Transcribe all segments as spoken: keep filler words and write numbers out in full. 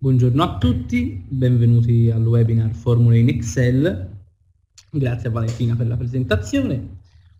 Buongiorno a tutti, benvenuti al webinar Formule in Excel. Grazie a Valentina per la presentazione.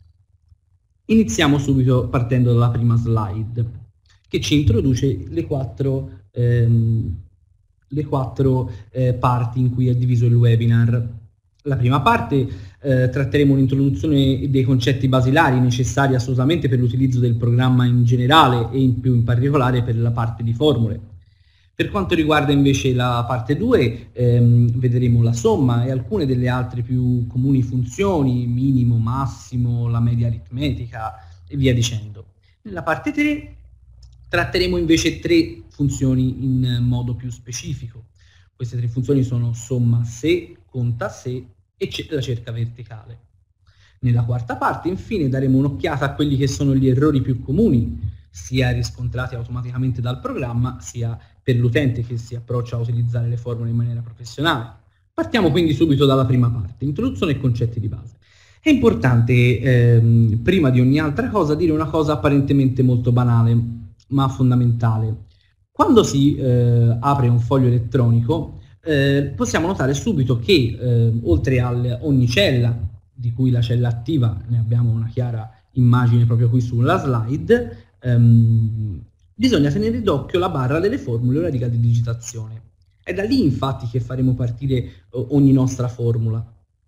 Iniziamo subito partendo dalla prima slide, che ci introduce le quattro, ehm, le quattro eh, parti in cui è diviso il webinar. La prima parte eh, tratteremo un'introduzione dei concetti basilari necessari assolutamente per l'utilizzo del programma in generale e in più in particolare per la parte di formule. Per quanto riguarda invece la parte due, ehm, vedremo la somma e alcune delle altre più comuni funzioni, minimo, massimo, la media aritmetica e via dicendo. Nella parte tre tratteremo invece tre funzioni in modo più specifico. Queste tre funzioni sono somma se, conta se e la cerca verticale. Nella quarta parte, infine, daremo un'occhiata a quelli che sono gli errori più comuni, sia riscontrati automaticamente dal programma, sia per l'utente che si approccia a utilizzare le formule in maniera professionale. Partiamo quindi subito dalla prima parte, introduzione e concetti di base. È importante, ehm, prima di ogni altra cosa, dire una cosa apparentemente molto banale, ma fondamentale. Quando si eh, apre un foglio elettronico, eh, possiamo notare subito che, eh, oltre a ogni cella, di cui la cella attiva, ne abbiamo una chiara immagine proprio qui sulla slide, ehm, bisogna tenere d'occhio la barra delle formule o la riga di digitazione. È da lì infatti che faremo partire ogni nostra formula.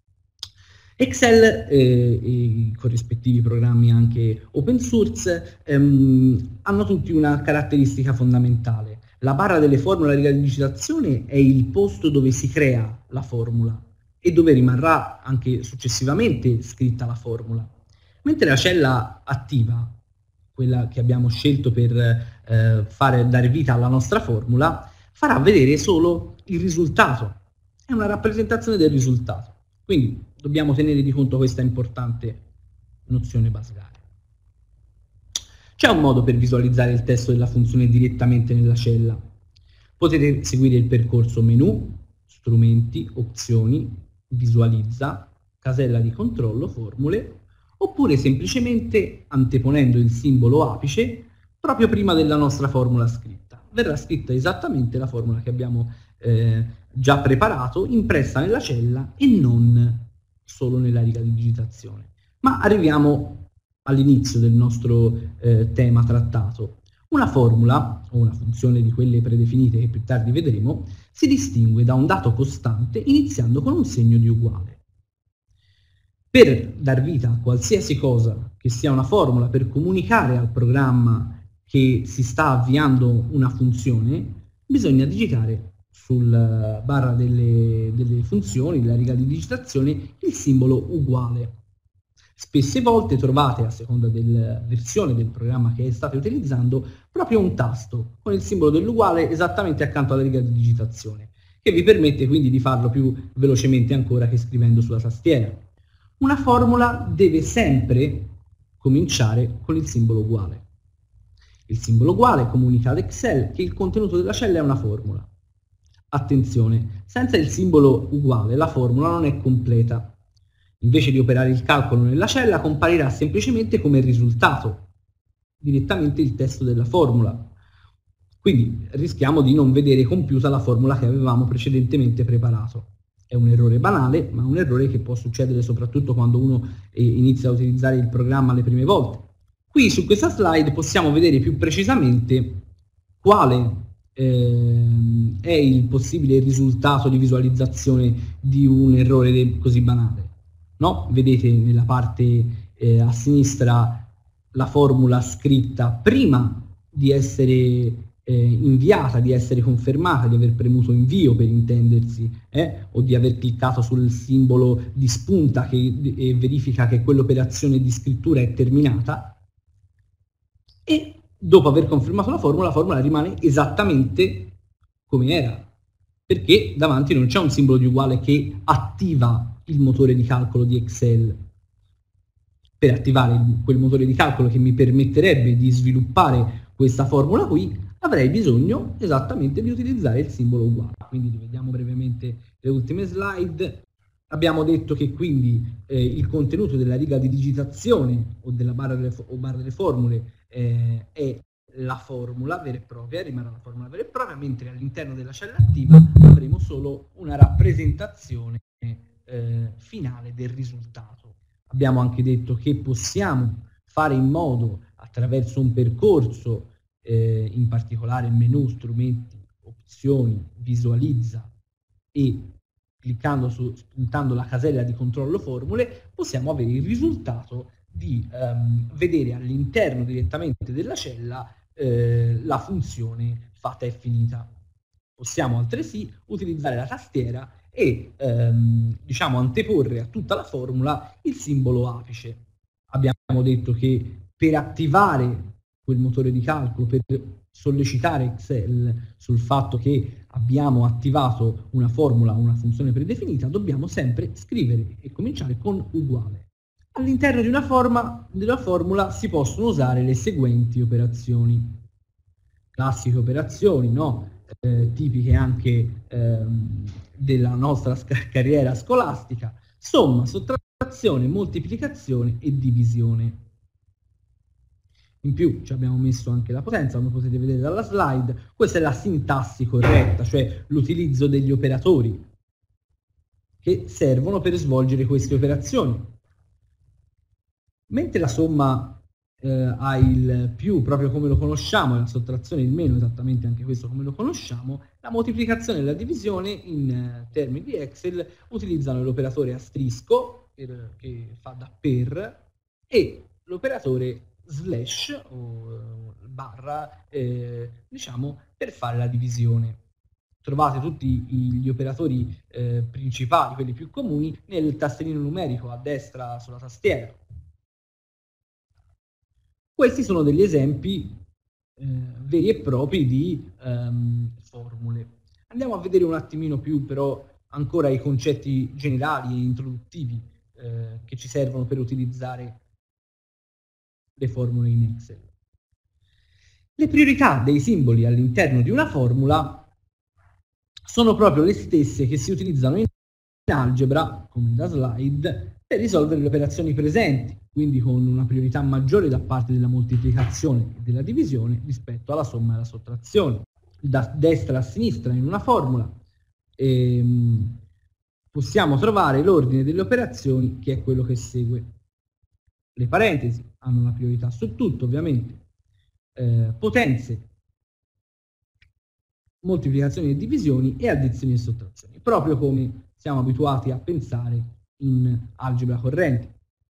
Excel eh, e i corrispettivi programmi anche open source ehm, hanno tutti una caratteristica fondamentale. La barra delle formule e la riga di digitazione è il posto dove si crea la formula e dove rimarrà anche successivamente scritta la formula. Mentre la cella attiva, quella che abbiamo scelto per eh, fare, dare vita alla nostra formula, farà vedere solo il risultato. È una rappresentazione del risultato. Quindi dobbiamo tenere di conto questa importante nozione basilare. C'è un modo per visualizzare il testo della funzione direttamente nella cella. Potete seguire il percorso menu, strumenti, opzioni, visualizza, casella di controllo, formule, oppure semplicemente anteponendo il simbolo apice proprio prima della nostra formula scritta. Verrà scritta esattamente la formula che abbiamo eh, già preparato, impressa nella cella e non solo nella riga di digitazione. Ma arriviamo all'inizio del nostro eh, tema trattato. Una formula, o una funzione di quelle predefinite che più tardi vedremo, si distingue da un dato costante iniziando con un segno di uguale. Per dar vita a qualsiasi cosa che sia una formula, per comunicare al programma che si sta avviando una funzione, bisogna digitare sulla barra delle, delle funzioni, della riga di digitazione, il simbolo uguale. Spesse volte trovate, a seconda della versione del programma che state utilizzando, proprio un tasto con il simbolo dell'uguale esattamente accanto alla riga di digitazione, che vi permette quindi di farlo più velocemente ancora che scrivendo sulla tastiera. Una formula deve sempre cominciare con il simbolo uguale. Il simbolo uguale comunica ad Excel che il contenuto della cella è una formula. Attenzione, senza il simbolo uguale la formula non è completa. Invece di operare il calcolo nella cella, comparirà semplicemente come risultato direttamente il testo della formula. Quindi rischiamo di non vedere compiuta la formula che avevamo precedentemente preparato. È un errore banale, ma un errore che può succedere soprattutto quando uno inizia a utilizzare il programma le prime volte. Qui su questa slide possiamo vedere più precisamente quale eh, è il possibile risultato di visualizzazione di un errore così banale. No? Vedete nella parte eh, a sinistra la formula scritta prima di essere eh, inviata, di essere confermata, di aver premuto invio per intendersi, eh, o di aver cliccato sul simbolo di spunta che eh, verifica che quell'operazione di scrittura è terminata, e dopo aver confermato la formula, la formula rimane esattamente come era, perché davanti non c'è un simbolo di uguale che attiva il motore di calcolo di Excel. Per attivare quel motore di calcolo che mi permetterebbe di sviluppare questa formula qui, avrei bisogno esattamente di utilizzare il simbolo uguale. Quindi rivediamo brevemente le ultime slide. Abbiamo detto che quindi eh, il contenuto della riga di digitazione o della barra delle, o barra delle formule eh, è la formula vera e propria, rimarrà la formula vera e propria, mentre all'interno della cella attiva avremo solo una rappresentazione eh, finale del risultato. Abbiamo anche detto che possiamo fare in modo, attraverso un percorso, eh, in particolare menu, strumenti, opzioni, visualizza, e cliccando su, spuntando la casella di controllo formule, possiamo avere il risultato di ehm, vedere all'interno direttamente della cella eh, la funzione fatta e finita. Possiamo altresì utilizzare la tastiera e ehm, diciamo anteporre a tutta la formula il simbolo apice. Abbiamo detto che per attivare quel motore di calcolo, per sollecitare Excel sul fatto che abbiamo attivato una formula, una funzione predefinita, dobbiamo sempre scrivere e cominciare con uguale. All'interno di una, forma, di una formula si possono usare le seguenti operazioni. Classiche operazioni, no? Eh, tipiche anche ehm, della nostra carriera scolastica: somma, sottrazione, moltiplicazione e divisione. In più ci abbiamo messo anche la potenza, come potete vedere dalla slide. Questa è la sintassi corretta, cioè l'utilizzo degli operatori che servono per svolgere queste operazioni. Mentre la somma eh, ha il più proprio come lo conosciamo e la sottrazione il meno esattamente anche questo come lo conosciamo, la moltiplicazione e la divisione in eh, termini di Excel utilizzano l'operatore asterisco per, che fa da per, e l'operatore slash o barra eh, diciamo per fare la divisione. Trovate tutti gli operatori eh, principali, quelli più comuni, nel tastierino numerico a destra sulla tastiera. Questi sono degli esempi eh, veri e propri di um, formule. Andiamo a vedere un attimino più però ancora i concetti generali e introduttivi eh, che ci servono per utilizzare le formule in Excel. Le priorità dei simboli all'interno di una formula sono proprio le stesse che si utilizzano in algebra, come da slide, per risolvere le operazioni presenti, quindi con una priorità maggiore da parte della moltiplicazione e della divisione rispetto alla somma e alla sottrazione. Da destra a sinistra in una formula ehm, possiamo trovare l'ordine delle operazioni, che è quello che segue. Le parentesi hanno una priorità su tutto, ovviamente. Eh, potenze, moltiplicazioni e divisioni e addizioni e sottrazioni, proprio come siamo abituati a pensare in algebra corrente.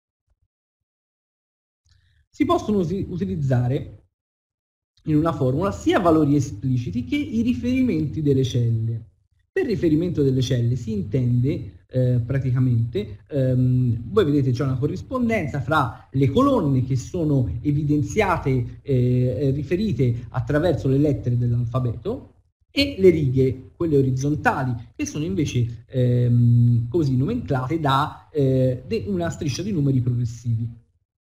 Si possono utilizzare in una formula sia valori espliciti che i riferimenti delle celle. Per riferimento delle celle si intende eh, praticamente, ehm, voi vedete c'è una corrispondenza fra le colonne che sono evidenziate, eh, riferite attraverso le lettere dell'alfabeto, e le righe, quelle orizzontali, che sono invece ehm, così nomenclate da eh, una striscia di numeri progressivi.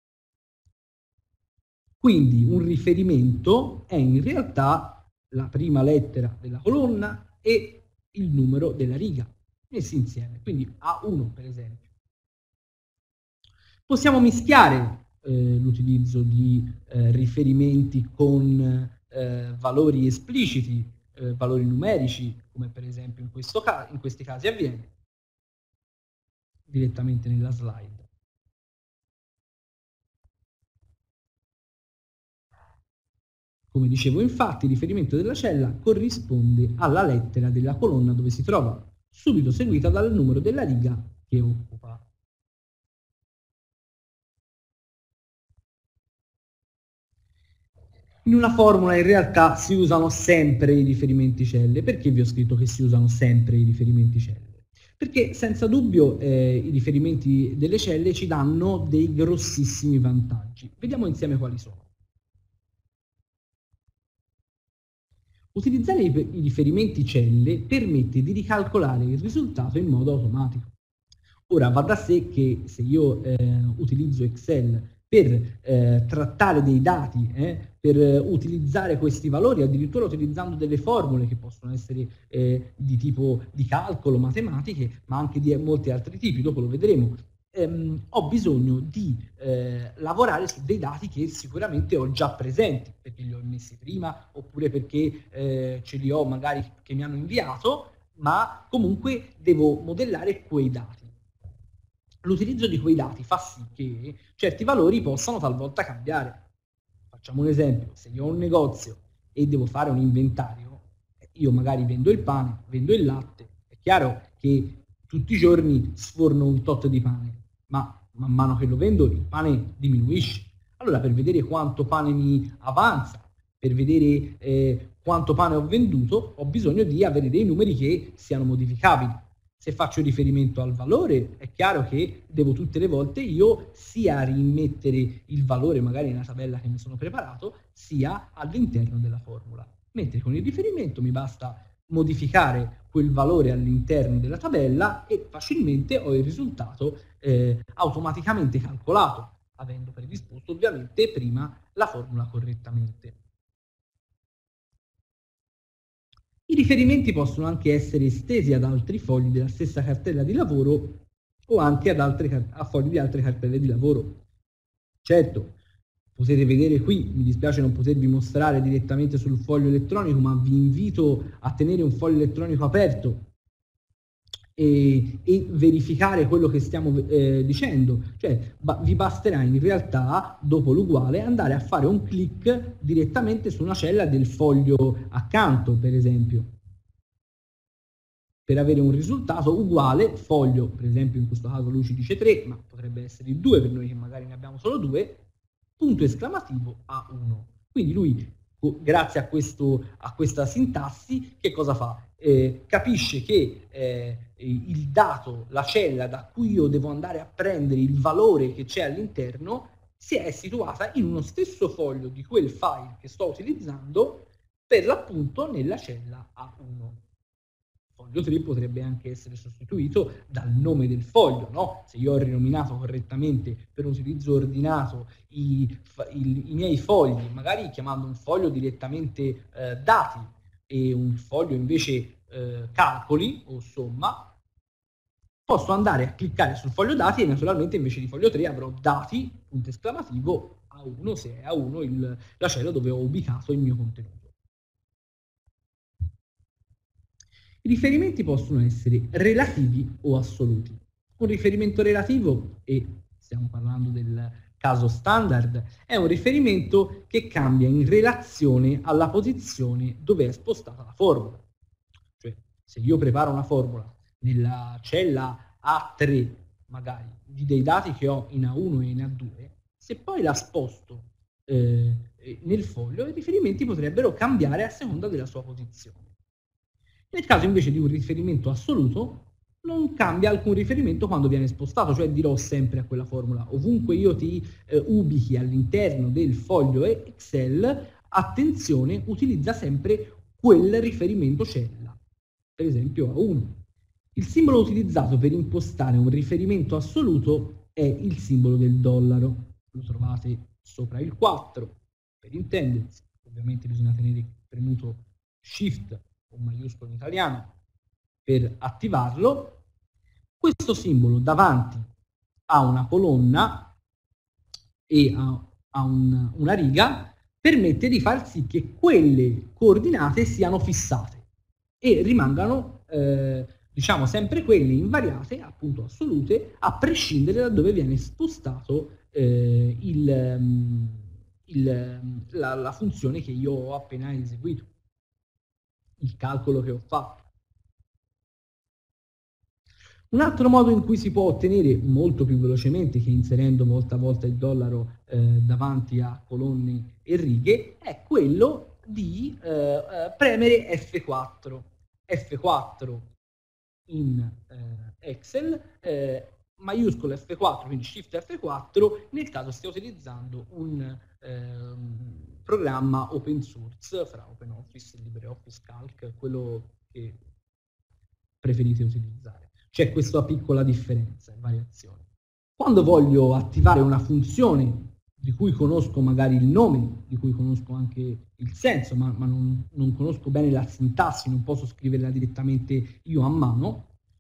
Quindi un riferimento è in realtà la prima lettera della colonna e il numero della riga, messi insieme, quindi A uno per esempio. Possiamo mischiare eh, l'utilizzo di eh, riferimenti con eh, valori espliciti, eh, valori numerici, come per esempio in, questo ca- in questi casi avviene, direttamente nella slide. Come dicevo infatti, il riferimento della cella corrisponde alla lettera della colonna dove si trova, subito seguita dal numero della riga che occupa. In una formula in realtà si usano sempre i riferimenti celle. Perché vi ho scritto che si usano sempre i riferimenti celle? Perché senza dubbio eh, i riferimenti delle celle ci danno dei grossissimi vantaggi. Vediamo insieme quali sono. Utilizzare i riferimenti celle permette di ricalcolare il risultato in modo automatico. Ora va da sé che se io eh, utilizzo Excel per eh, trattare dei dati, eh, per eh, utilizzare questi valori, addirittura utilizzando delle formule che possono essere eh, di tipo di calcolo, matematiche, ma anche di molti altri tipi, dopo lo vedremo, ehm, ho bisogno di eh, lavorare su dei dati che sicuramente ho già presenti, perché li ho messi prima, oppure perché eh, ce li ho magari che mi hanno inviato, ma comunque devo modellare quei dati. L'utilizzo di quei dati fa sì che certi valori possano talvolta cambiare. Facciamo un esempio: se io ho un negozio e devo fare un inventario, io magari vendo il pane, vendo il latte, è chiaro che tutti i giorni sforno un tot di pane, ma man mano che lo vendo il pane diminuisce. Allora, per vedere quanto pane mi avanza, per vedere eh, quanto pane ho venduto, ho bisogno di avere dei numeri che siano modificabili. Se faccio riferimento al valore, è chiaro che devo tutte le volte io sia rimettere il valore magari nella tabella che mi sono preparato, sia all'interno della formula. Mentre con il riferimento mi basta modificare quel valore all'interno della tabella e facilmente ho il risultato eh, automaticamente calcolato, avendo predisposto ovviamente prima la formula correttamente. I riferimenti possono anche essere estesi ad altri fogli della stessa cartella di lavoro o anche ad altre, a fogli di altre cartelle di lavoro. Certo, potete vedere qui, mi dispiace non potervi mostrare direttamente sul foglio elettronico, ma vi invito a tenere un foglio elettronico aperto e, e verificare quello che stiamo eh, dicendo. Cioè, ba- vi basterà in realtà, dopo l'uguale, andare a fare un clic direttamente su una cella del foglio accanto, per esempio, per avere un risultato uguale, foglio, per esempio in questo caso lui ci dice tre, ma potrebbe essere il due per noi che magari ne abbiamo solo due, punto esclamativo A uno. Quindi lui, grazie a, questo, a questa sintassi, che cosa fa? Eh, capisce che eh, il dato, la cella da cui io devo andare a prendere il valore che c'è all'interno, si è situata in uno stesso foglio di quel file che sto utilizzando, per l'appunto nella cella A uno. Foglio tre potrebbe anche essere sostituito dal nome del foglio, no? Se io ho rinominato correttamente per un utilizzo ordinato i, i, i miei fogli, magari chiamando un foglio direttamente eh, dati e un foglio invece eh, calcoli o somma, posso andare a cliccare sul foglio dati e naturalmente invece di foglio tre avrò dati, punto esclamativo, A uno, se è A uno il, la cella dove ho ubicato il mio contenuto. I riferimenti possono essere relativi o assoluti. Un riferimento relativo, e stiamo parlando del caso standard, è un riferimento che cambia in relazione alla posizione dove è spostata la formula. Cioè, se io preparo una formula nella cella A tre, magari, di dei dati che ho in A uno e in A due, se poi la sposto eh, nel foglio, i riferimenti potrebbero cambiare a seconda della sua posizione. Nel caso invece di un riferimento assoluto, non cambia alcun riferimento quando viene spostato, cioè dirò sempre a quella formula: ovunque io ti eh, ubichi all'interno del foglio Excel, attenzione, utilizza sempre quel riferimento cella, per esempio A uno. Il simbolo utilizzato per impostare un riferimento assoluto è il simbolo del dollaro, lo trovate sopra il quattro, per intendersi. Ovviamente bisogna tenere premuto Shift o maiuscolo in italiano per attivarlo. Questo simbolo davanti a una colonna e a, a un, una riga permette di far sì che quelle coordinate siano fissate e rimangano eh, diciamo sempre quelle invariate, appunto assolute, a prescindere da dove viene spostato eh, il, il, la, la funzione che io ho appena eseguito, il calcolo che ho fatto. Un altro modo in cui si può ottenere molto più velocemente che inserendo volta a volta il dollaro eh, davanti a colonne e righe è quello di eh, premere F quattro. F quattro in eh, Excel, eh, maiuscolo F quattro, quindi Shift F quattro, nel caso stia utilizzando un eh, programma open source fra OpenOffice e LibreOffice Calc, quello che preferite utilizzare. C'è questa piccola differenza e variazione. Quando voglio attivare una funzione di cui conosco magari il nome, di cui conosco anche il senso, ma, ma non, non conosco bene la sintassi, non posso scriverla direttamente io a mano,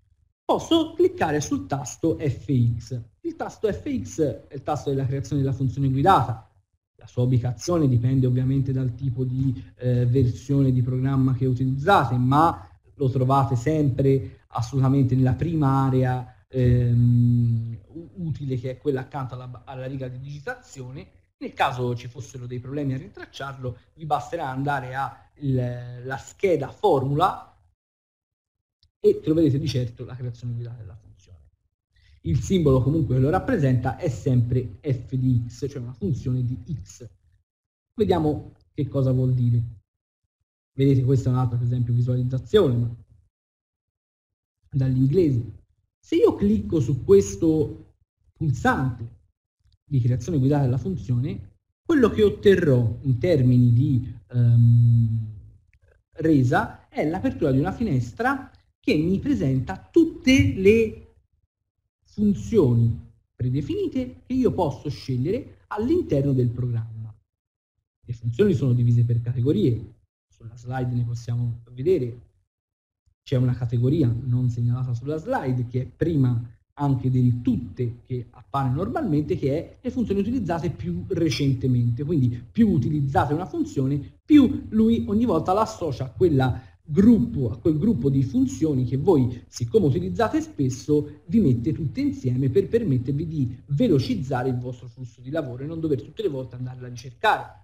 posso cliccare sul tasto F X. Il tasto F X è il tasto della creazione della funzione guidata. La sua ubicazione dipende ovviamente dal tipo di eh, versione di programma che utilizzate, ma lo trovate sempre assolutamente nella prima area ehm, utile, che è quella accanto alla, alla riga di digitazione. Nel caso ci fossero dei problemi a rintracciarlo, vi basterà andare alla scheda formula e troverete di certo la creazione guidata della funzione. Il simbolo comunque che lo rappresenta è sempre f di x, cioè una funzione di x. Vediamo che cosa vuol dire. Vedete, questa è un'altra, per esempio, visualizzazione, ma dall'inglese. Se io clicco su questo pulsante di creazione guidata della funzione, quello che otterrò in termini di um, resa è l'apertura di una finestra che mi presenta tutte le funzioni predefinite che io posso scegliere all'interno del programma. Le funzioni sono divise per categorie, sulla slide ne possiamo vedere, c'è una categoria non segnalata sulla slide che è prima anche di tutte che appare normalmente, che è le funzioni utilizzate più recentemente. Quindi più utilizzate una funzione, più lui ogni volta la associa a quella gruppo, a quel gruppo di funzioni che voi, siccome utilizzate spesso, vi mette tutte insieme per permettervi di velocizzare il vostro flusso di lavoro e non dover tutte le volte andarle a ricercare.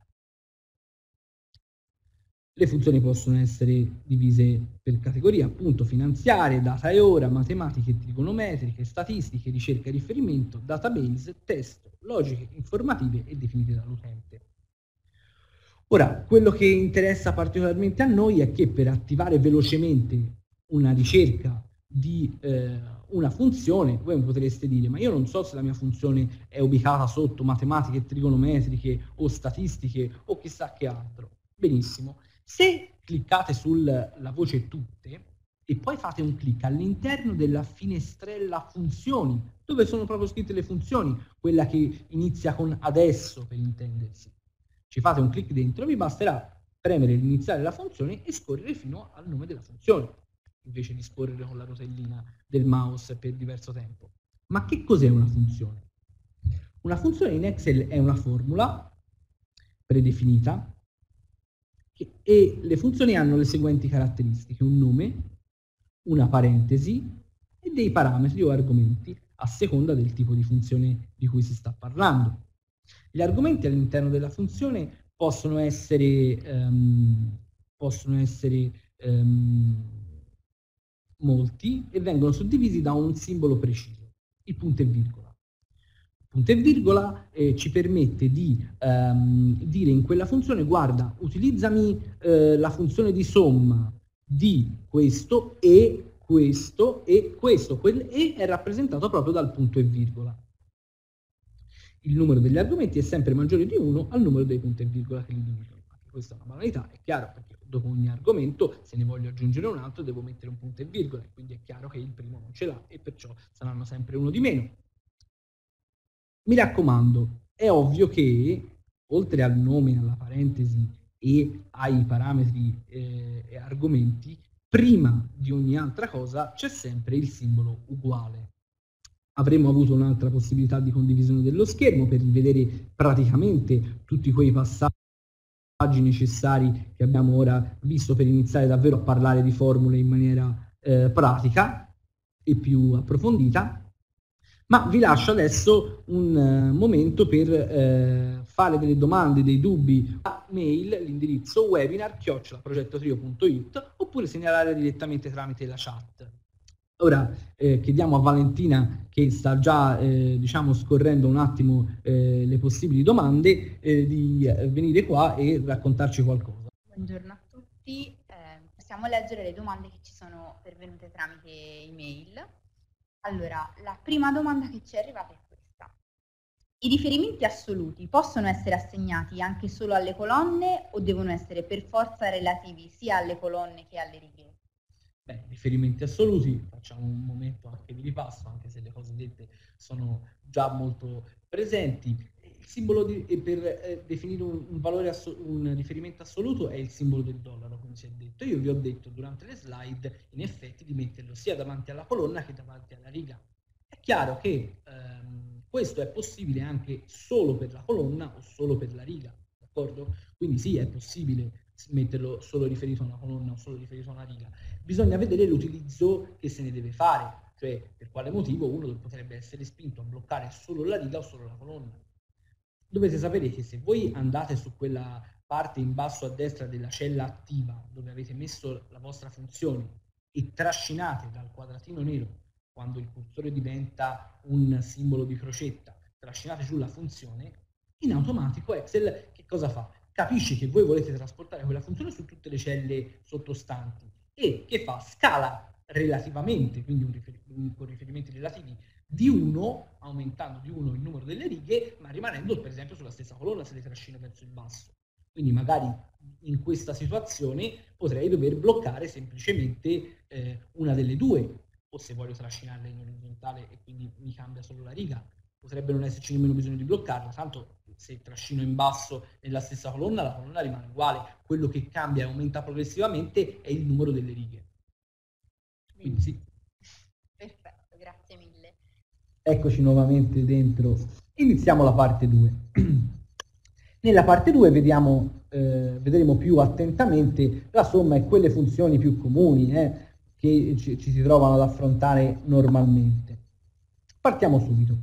Le funzioni possono essere divise per categorie, appunto, finanziarie, data e ora, matematiche, trigonometriche, statistiche, ricerca e riferimento, database, testo, logiche, informative e definite dall'utente. Ora, quello che interessa particolarmente a noi è che per attivare velocemente una ricerca di eh, una funzione, voi mi potreste dire, ma io non so se la mia funzione è ubicata sotto matematiche, trigonometriche o statistiche o chissà che altro. Benissimo. Se cliccate sulla voce tutte e poi fate un clic all'interno della finestrella funzioni, dove sono proprio scritte le funzioni, quella che inizia con adesso per intendersi, ci fate un clic dentro, vi basterà premere l'iniziale della funzione e scorrere fino al nome della funzione, invece di scorrere con la rotellina del mouse per diverso tempo. Ma che cos'è una funzione? Una funzione in Excel è una formula predefinita e le funzioni hanno le seguenti caratteristiche: un nome, una parentesi e dei parametri o argomenti a seconda del tipo di funzione di cui si sta parlando. Gli argomenti all'interno della funzione possono essere, um, possono essere um, molti e vengono suddivisi da un simbolo preciso, il punto e virgola. Punto e virgola eh, ci permette di ehm, dire in quella funzione: guarda, utilizzami eh, la funzione di somma di questo e questo e questo, quel e è rappresentato proprio dal punto e virgola. Il numero degli argomenti è sempre maggiore di uno al numero dei punti e virgola che li dividono. Anche questa è una banalità, è chiaro, perché dopo ogni argomento, se ne voglio aggiungere un altro, devo mettere un punto e virgola, e quindi è chiaro che il primo non ce l'ha e perciò saranno sempre uno di meno. Mi raccomando, è ovvio che oltre al nome, alla parentesi e ai parametri eh, e argomenti, prima di ogni altra cosa c'è sempre il simbolo uguale. Avremmo avuto un'altra possibilità di condivisione dello schermo per rivedere praticamente tutti quei passaggi necessari che abbiamo ora visto per iniziare davvero a parlare di formule in maniera eh, pratica e più approfondita. Ma vi lascio adesso un uh, momento per uh, fare delle domande, dei dubbi a mail, l'indirizzo webinar chiocciola progettotrio punto it oppure segnalare direttamente tramite la chat. Ora eh, chiediamo a Valentina, che sta già eh, diciamo scorrendo un attimo eh, le possibili domande, eh, di eh, venire qua e raccontarci qualcosa. Buongiorno a tutti, eh, possiamo leggere le domande che ci sono pervenute tramite email. Allora, la prima domanda che ci è arrivata è questa: i riferimenti assoluti possono essere assegnati anche solo alle colonne o devono essere per forza relativi sia alle colonne che alle righe? Beh, riferimenti assoluti, facciamo un momento anche di ripasso, anche se le cose dette sono già molto presenti. il simbolo di, e per eh, definire un, un valore, un riferimento assoluto è il simbolo del dollaro, come si è detto. Io vi ho detto durante le slide, in effetti, di metterlo sia davanti alla colonna che davanti alla riga. È chiaro che ehm, questo è possibile anche solo per la colonna o solo per la riga, d'accordo? Quindi sì, è possibile metterlo solo riferito a una colonna o solo riferito a una riga. Bisogna vedere l'utilizzo che se ne deve fare, cioè per quale motivo uno potrebbe essere spinto a bloccare solo la riga o solo la colonna. Dovete sapere che se voi andate su quella parte in basso a destra della cella attiva dove avete messo la vostra funzione e trascinate dal quadratino nero, quando il cursore diventa un simbolo di crocetta, trascinate giù la funzione, in automatico Excel che cosa fa? Capisce che voi volete trasportare quella funzione su tutte le celle sottostanti e che fa? Scala relativamente, quindi un rifer- con riferimenti relativi, di uno, aumentando di uno il numero delle righe, ma rimanendo per esempio sulla stessa colonna se le trascino verso il basso. Quindi magari in questa situazione potrei dover bloccare semplicemente eh, una delle due, o se voglio trascinarla in orizzontale e quindi mi cambia solo la riga, potrebbe non esserci nemmeno bisogno di bloccarla, tanto se trascino in basso nella stessa colonna, la colonna rimane uguale, quello che cambia e aumenta progressivamente è il numero delle righe. Quindi sì. Perfetto, grazie mille. Eccoci nuovamente dentro. Iniziamo la parte due. Nella parte due vediamo, eh, vedremo più attentamente la somma e quelle funzioni più comuni eh, che ci, ci si trovano ad affrontare normalmente. Partiamo subito.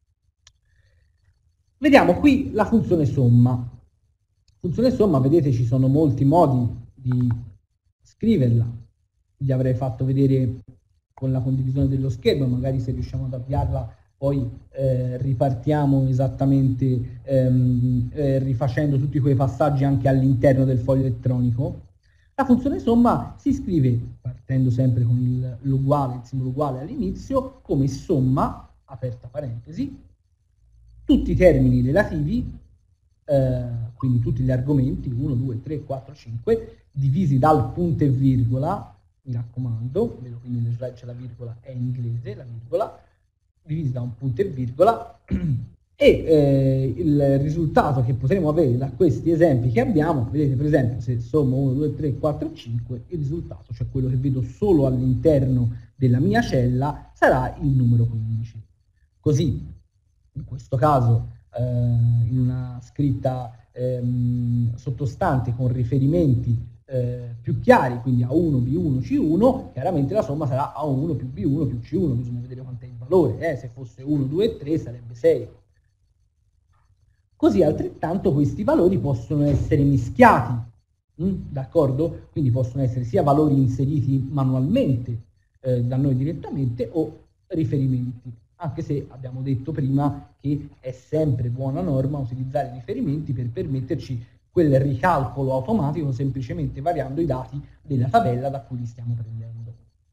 Vediamo qui la funzione somma. Funzione somma, vedete, ci sono molti modi di scriverla. Vi avrei fatto vedere con la condivisione dello schermo, magari se riusciamo ad avviarla poi eh, ripartiamo esattamente ehm, eh, rifacendo tutti quei passaggi anche all'interno del foglio elettronico. La funzione somma si scrive, partendo sempre con il, l'uguale, il simbolo uguale all'inizio, come somma, aperta parentesi, tutti i termini relativi, eh, quindi tutti gli argomenti, uno, due, tre, quattro, cinque, divisi dal punto e virgola, mi raccomando, vedo che nelle slide c'è la virgola, è in inglese la virgola, divisi da un punto e virgola, e eh, il risultato che potremo avere da questi esempi che abbiamo, vedete per esempio se sommo uno, due, tre, quattro, cinque, il risultato, cioè quello che vedo solo all'interno della mia cella, sarà il numero quindici. Così, in questo caso, eh, in una scritta ehm, sottostante con riferimenti eh, più chiari, quindi A uno, B uno, C uno, chiaramente la somma sarà A uno più B uno più C uno, bisogna vedere quanto è il valore, eh? Se fosse uno, due, tre sarebbe sei. Così altrettanto questi valori possono essere mischiati, mm? d'accordo? Quindi possono essere sia valori inseriti manualmente eh, da noi direttamente o riferimenti, anche se abbiamo detto prima che è sempre buona norma utilizzare riferimenti per permetterci quel ricalcolo automatico semplicemente variando i dati della tabella da cui li stiamo prendendo.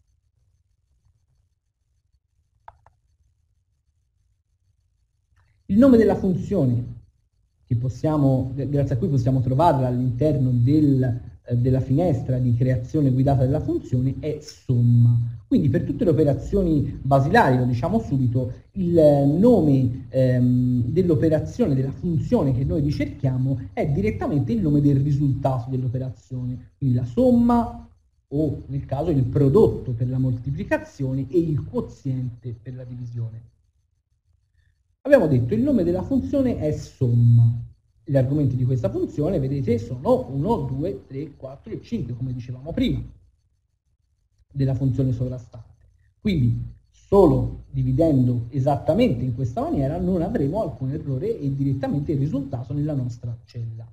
Il nome della funzione, che possiamo, grazie a cui possiamo trovarla all'interno del, eh, della finestra di creazione guidata della funzione, è somma. Quindi per tutte le operazioni basilari, lo diciamo subito, il nome ehm, dell'operazione, della funzione che noi ricerchiamo è direttamente il nome del risultato dell'operazione. Quindi la somma o nel caso il prodotto per la moltiplicazione e il quoziente per la divisione. Abbiamo detto il nome della funzione è somma. Gli argomenti di questa funzione, vedete, sono uno, due, tre, quattro e cinque, come dicevamo prima, della funzione sovrastante. Quindi, solo dividendo esattamente in questa maniera non avremo alcun errore e direttamente il risultato nella nostra cella.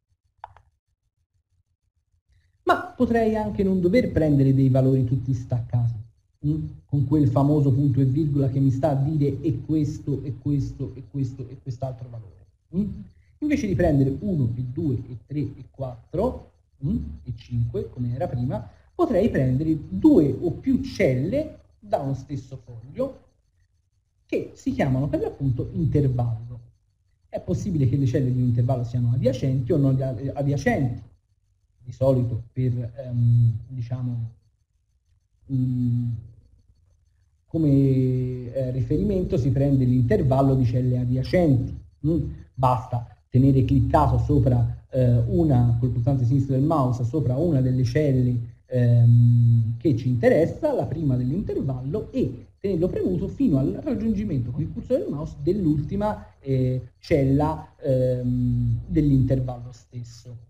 Ma potrei anche non dover prendere dei valori tutti staccati, mh? con quel famoso punto e virgola che mi sta a dire e questo, e questo, e questo, e quest'altro valore. Mh? Invece di prendere uno, e due, e tre, e quattro, mh? e cinque, come era prima, potrei prendere due o più celle da uno stesso foglio che si chiamano per l'appunto intervallo. È possibile che le celle di un intervallo siano adiacenti o non adiacenti. Di solito per, ehm, diciamo, mh, come eh, riferimento si prende l'intervallo di celle adiacenti. Mm? Basta tenere cliccato sopra eh, una, col pulsante sinistro del mouse, sopra una delle celle ehm, che ci interessa, la prima dell'intervallo, e tenerlo premuto fino al raggiungimento con il cursore del mouse dell'ultima eh, cella ehm, dell'intervallo stesso.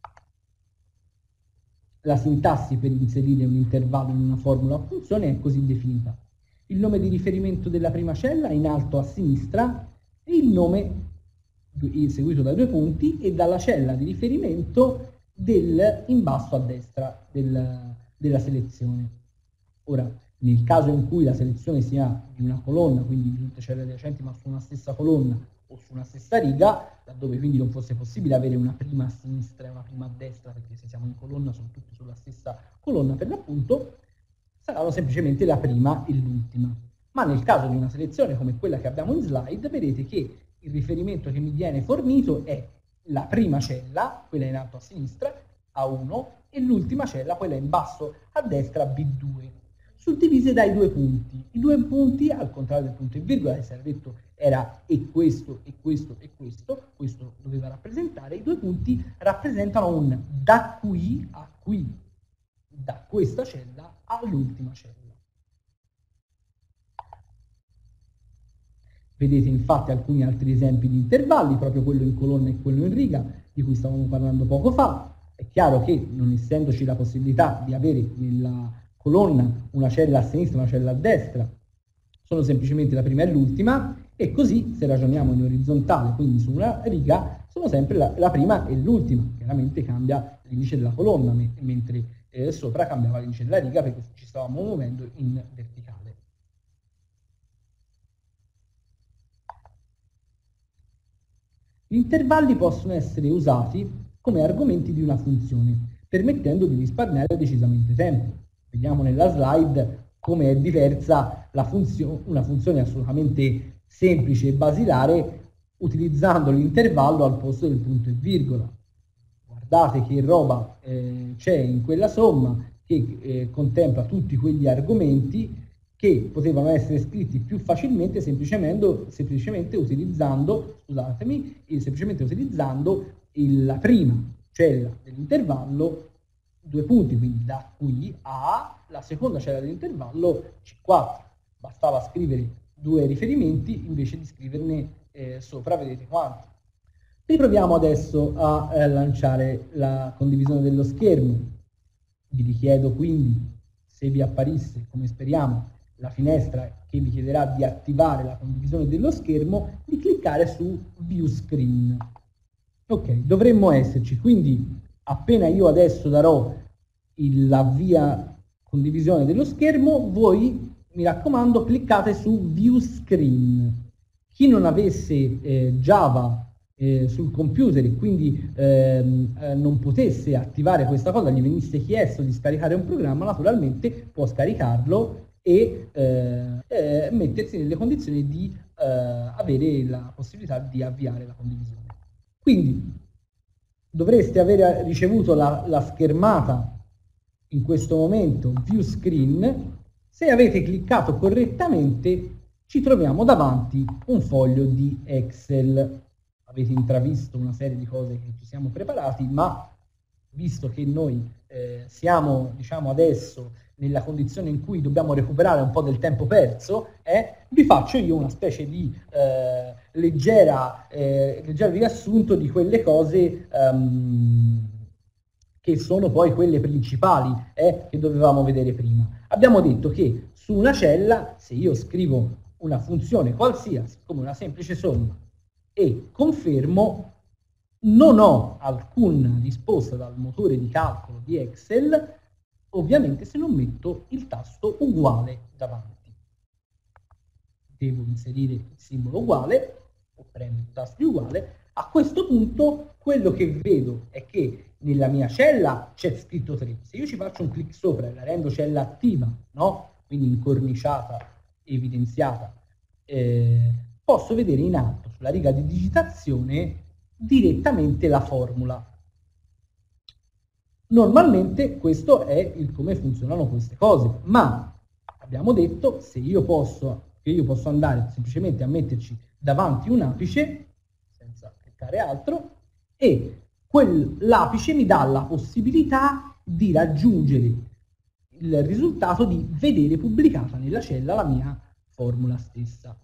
La sintassi per inserire un intervallo in una formula o funzione è così definita. Il nome di riferimento della prima cella in alto a sinistra e il nome seguito da due punti e dalla cella di riferimento del, in basso a destra del, della selezione. Ora, nel caso in cui la selezione sia di una colonna, quindi di tutte celle adiacenti ma su una stessa colonna o su una stessa riga, laddove quindi non fosse possibile avere una prima a sinistra e una prima a destra, perché se siamo in colonna sono tutti sulla stessa colonna per l'appunto, saranno semplicemente la prima e l'ultima. Ma nel caso di una selezione come quella che abbiamo in slide, vedete che il riferimento che mi viene fornito è la prima cella, quella in alto a sinistra, A uno, e l'ultima cella, quella in basso a destra, B due, suddivise dai due punti. I due punti, al contrario del punto e virgola, che si era detto era e questo, e questo, e questo, questo doveva rappresentare, i due punti rappresentano un da qui a qui, da questa cella all'ultima cella. Vedete infatti alcuni altri esempi di intervalli, proprio quello in colonna e quello in riga, di cui stavamo parlando poco fa. È chiaro che, non essendoci la possibilità di avere nella colonna una cella a sinistra e una cella a destra, sono semplicemente la prima e l'ultima, e così, se ragioniamo in orizzontale, quindi su una riga, sono sempre la, la prima e l'ultima. Chiaramente cambia l'indice della colonna, me, mentre eh, sopra cambiava l'indice della riga, perché ci stavamo muovendo in verticale. Gli intervalli possono essere usati come argomenti di una funzione, permettendo di risparmiare decisamente tempo. Vediamo nella slide come è diversa la funzio- una funzione assolutamente semplice e basilare utilizzando l'intervallo al posto del punto e virgola. Guardate che roba eh, c'è in quella somma che eh, contempla tutti quegli argomenti che potevano essere scritti più facilmente semplicemente, semplicemente utilizzando, scusatemi, semplicemente utilizzando il, la prima cella dell'intervallo, due punti, quindi da qui a la seconda cella dell'intervallo C quattro. Bastava scrivere due riferimenti invece di scriverne eh, sopra, vedete quanti. Riproviamo adesso a eh, lanciare la condivisione dello schermo. Vi richiedo quindi, se vi apparisse, come speriamo, la finestra che vi chiederà di attivare la condivisione dello schermo, di cliccare su View Screen. Ok, dovremmo esserci, quindi appena io adesso darò l'avvia condivisione dello schermo, voi, mi raccomando, cliccate su View Screen. Chi non avesse eh, Java eh, sul computer e quindi ehm, eh, non potesse attivare questa cosa, gli venisse chiesto di scaricare un programma, naturalmente può scaricarlo e eh, eh, mettersi nelle condizioni di eh, avere la possibilità di avviare la condivisione. Quindi dovreste aver ricevuto la, la schermata in questo momento View Screen. Se avete cliccato correttamente ci troviamo davanti un foglio di Excel. Avete intravisto una serie di cose che ci siamo preparati, ma visto che noi eh, siamo, diciamo, adesso nella condizione in cui dobbiamo recuperare un po' del tempo perso, eh, vi faccio io una specie di eh, leggera, eh, leggero riassunto di quelle cose um, che sono poi quelle principali eh, che dovevamo vedere prima. Abbiamo detto che su una cella, se io scrivo una funzione qualsiasi, come una semplice somma, e confermo, non ho alcuna risposta dal motore di calcolo di Excel, ovviamente se non metto il tasto uguale davanti. Devo inserire il simbolo uguale, o premo il tasto di uguale. A questo punto quello che vedo è che nella mia cella c'è scritto tre. Se io ci faccio un clic sopra e la rendo cella attiva, no? Quindi incorniciata, evidenziata, eh, posso vedere in alto, sulla riga di digitazione, direttamente la formula. Normalmente questo è il come funzionano queste cose, ma abbiamo detto se io posso, che io posso andare semplicemente a metterci davanti un apice, cliccare altro, e quell'apice mi dà la possibilità di raggiungere il risultato di vedere pubblicata nella cella la mia formula stessa.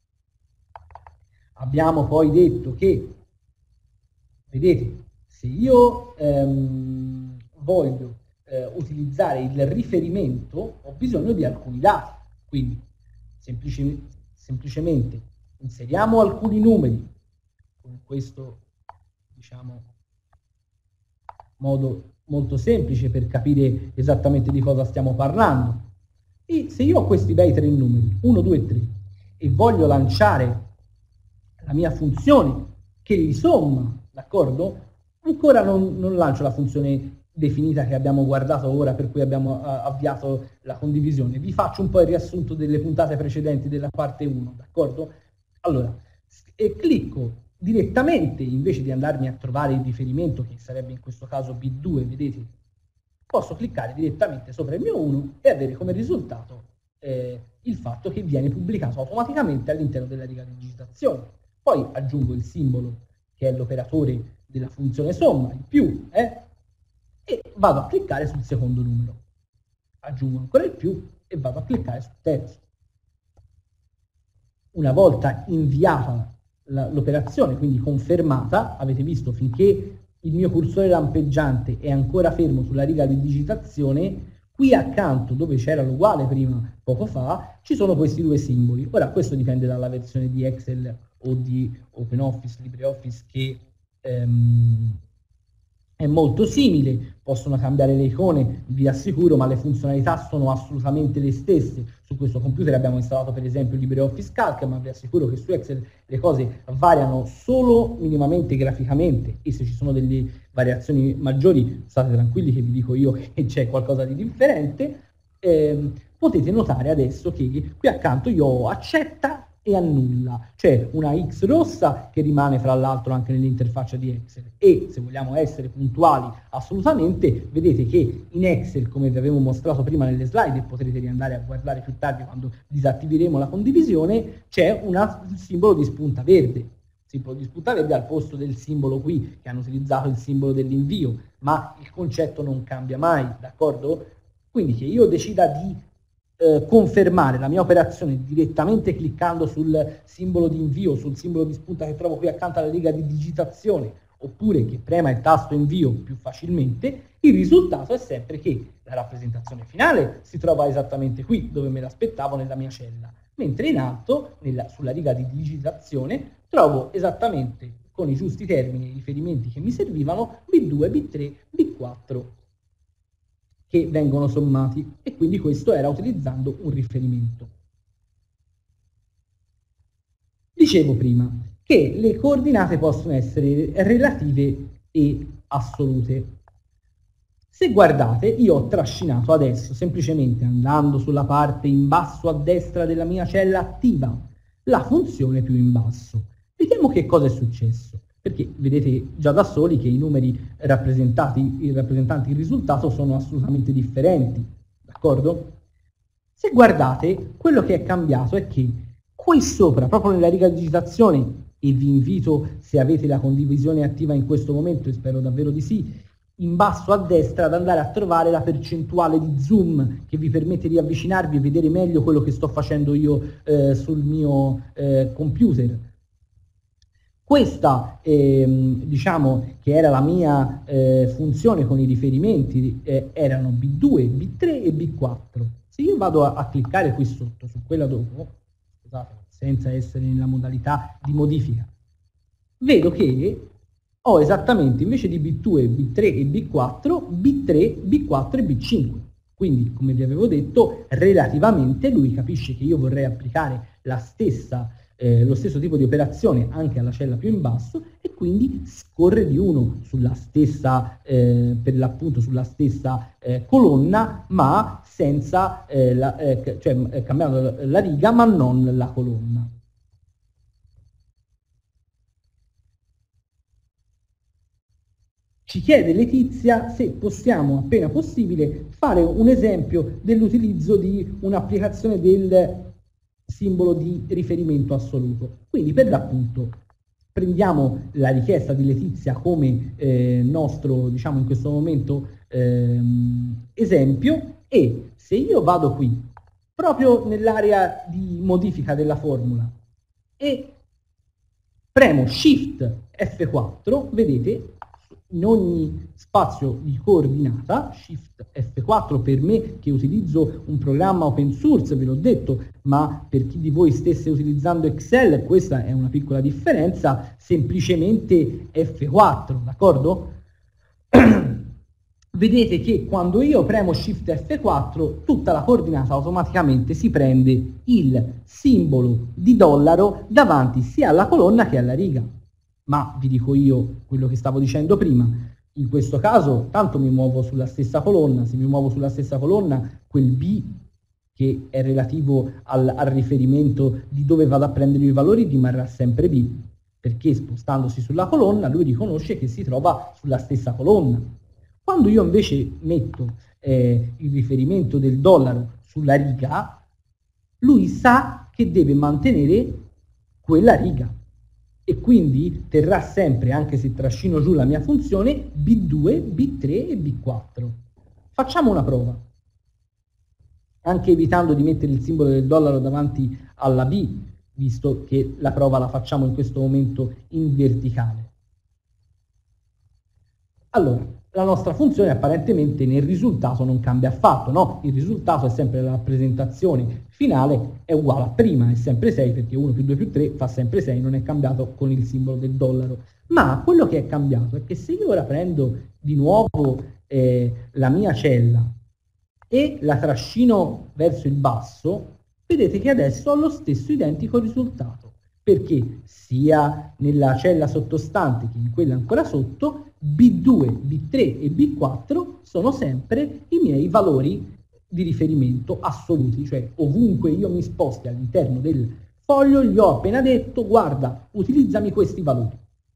Abbiamo poi detto che, vedete, se io ehm, voglio eh, utilizzare il riferimento, ho bisogno di alcuni dati, quindi semplici, semplicemente inseriamo alcuni numeri con questo, diciamo, modo molto semplice per capire esattamente di cosa stiamo parlando. E se io ho questi bei tre numeri, uno, due, tre, e voglio lanciare la mia funzione che li somma, d'accordo? Ancora non, non lancio la funzione definita che abbiamo guardato ora, per cui abbiamo uh, avviato la condivisione. Vi faccio un po' il riassunto delle puntate precedenti della parte uno, d'accordo? Allora, e clicco direttamente, invece di andarmi a trovare il riferimento, che sarebbe in questo caso B due, vedete? Posso cliccare direttamente sopra il mio uno e avere come risultato eh, il fatto che viene pubblicato automaticamente all'interno della riga di digitazione. Poi aggiungo il simbolo, che è l'operatore della funzione somma, il più, eh, e vado a cliccare sul secondo numero. Aggiungo ancora il più e vado a cliccare sul terzo. Una volta inviata l'operazione, quindi confermata, avete visto, finché il mio cursore lampeggiante è ancora fermo sulla riga di digitazione, qui accanto, dove c'era l'uguale prima, poco fa, ci sono questi due simboli. Ora, questo dipende dalla versione di Excel o di OpenOffice, LibreOffice, che ehm, è molto simile, possono cambiare le icone, vi assicuro, ma le funzionalità sono assolutamente le stesse. Su questo computer abbiamo installato per esempio LibreOffice Calc, ma vi assicuro che su Excel le cose variano solo minimamente graficamente, e se ci sono delle variazioni maggiori state tranquilli che vi dico io che c'è qualcosa di differente. Eh, potete notare adesso che qui accanto io ho accetta e annulla, cioè una X rossa che rimane fra l'altro anche nell'interfaccia di Excel, e se vogliamo essere puntuali assolutamente, vedete che in Excel, come vi avevo mostrato prima nelle slide e potrete riandare a guardare più tardi quando disattiveremo la condivisione, c'è un simbolo di spunta verde. Il simbolo di spunta verde al posto del simbolo qui, che hanno utilizzato il simbolo dell'invio, ma il concetto non cambia mai, d'accordo? Quindi che io decida di Eh, confermare la mia operazione direttamente cliccando sul simbolo di invio, sul simbolo di spunta che trovo qui accanto alla riga di digitazione, oppure che prema il tasto invio più facilmente, il risultato è sempre che la rappresentazione finale si trova esattamente qui, dove me l'aspettavo nella mia cella, mentre in alto, nella, sulla riga di digitazione, trovo esattamente con i giusti termini e i riferimenti che mi servivano B due, B tre, B quattro, che vengono sommati, e quindi questo era utilizzando un riferimento. Dicevo prima che le coordinate possono essere relative e assolute. Se guardate, io ho trascinato adesso, semplicemente andando sulla parte in basso a destra della mia cella attiva, la funzione più in basso. Vediamo che cosa è successo. Perché vedete già da soli che i numeri rappresentati, i rappresentanti il risultato sono assolutamente differenti, d'accordo? Se guardate, quello che è cambiato è che qui sopra, proprio nella riga di digitazione, e vi invito, se avete la condivisione attiva in questo momento, e spero davvero di sì, in basso a destra ad andare a trovare la percentuale di zoom che vi permette di avvicinarvi e vedere meglio quello che sto facendo io eh, sul mio eh, computer. Questa, ehm, diciamo, che era la mia eh, funzione con i riferimenti, eh, erano B due, B tre e B quattro. Se io vado a, a cliccare qui sotto, su quella dopo, scusate, senza essere nella modalità di modifica, vedo che ho esattamente, invece di B due, B tre e B quattro, B tre, B quattro e B cinque. Quindi, come vi avevo detto, relativamente lui capisce che io vorrei applicare la stessa Eh, lo stesso tipo di operazione anche alla cella più in basso, e quindi scorre di uno sulla stessa, eh, per l'appunto sulla stessa eh, colonna, ma senza, eh, la, eh, cioè eh, cambiando la riga ma non la colonna. Ci chiede Letizia se possiamo, appena possibile, fare un esempio dell'utilizzo di un'applicazione del simbolo di riferimento assoluto. Quindi per l'appunto prendiamo la richiesta di Letizia come eh, nostro, diciamo in questo momento, ehm, esempio, e se io vado qui, proprio nell'area di modifica della formula, e premo Shift F quattro, vedete, in ogni spazio di coordinata, Shift F quattro per me che utilizzo un programma open source, ve l'ho detto, ma per chi di voi stesse utilizzando Excel, questa è una piccola differenza, semplicemente F quattro, d'accordo? Vedete che quando io premo Shift F quattro, tutta la coordinata automaticamente si prende il simbolo di dollaro davanti sia alla colonna che alla riga. Ma vi dico io quello che stavo dicendo prima, in questo caso tanto mi muovo sulla stessa colonna, se mi muovo sulla stessa colonna, quel B che è relativo al, al riferimento di dove vado a prendere i valori rimarrà sempre B, perché spostandosi sulla colonna lui riconosce che si trova sulla stessa colonna. Quando io invece metto eh, il riferimento del dollaro sulla riga, lui sa che deve mantenere quella riga e quindi terrà sempre, anche se trascino giù la mia funzione, B due, B tre e B quattro. Facciamo una prova, anche evitando di mettere il simbolo del dollaro davanti alla B, visto che la prova la facciamo in questo momento in verticale. Allora, la nostra funzione apparentemente nel risultato non cambia affatto, no? Il risultato è sempre la rappresentazione finale, è uguale a prima, è sempre sei, perché uno più due più tre fa sempre sei, non è cambiato con il simbolo del dollaro. Ma quello che è cambiato è che se io ora prendo di nuovo eh, la mia cella e la trascino verso il basso, vedete che adesso ho lo stesso identico risultato, perché sia nella cella sottostante che in quella ancora sotto, B due, B tre e B quattro sono sempre i miei valori di riferimento assoluti, cioè ovunque io mi sposti all'interno del foglio gli ho appena detto guarda, utilizzami questi valori.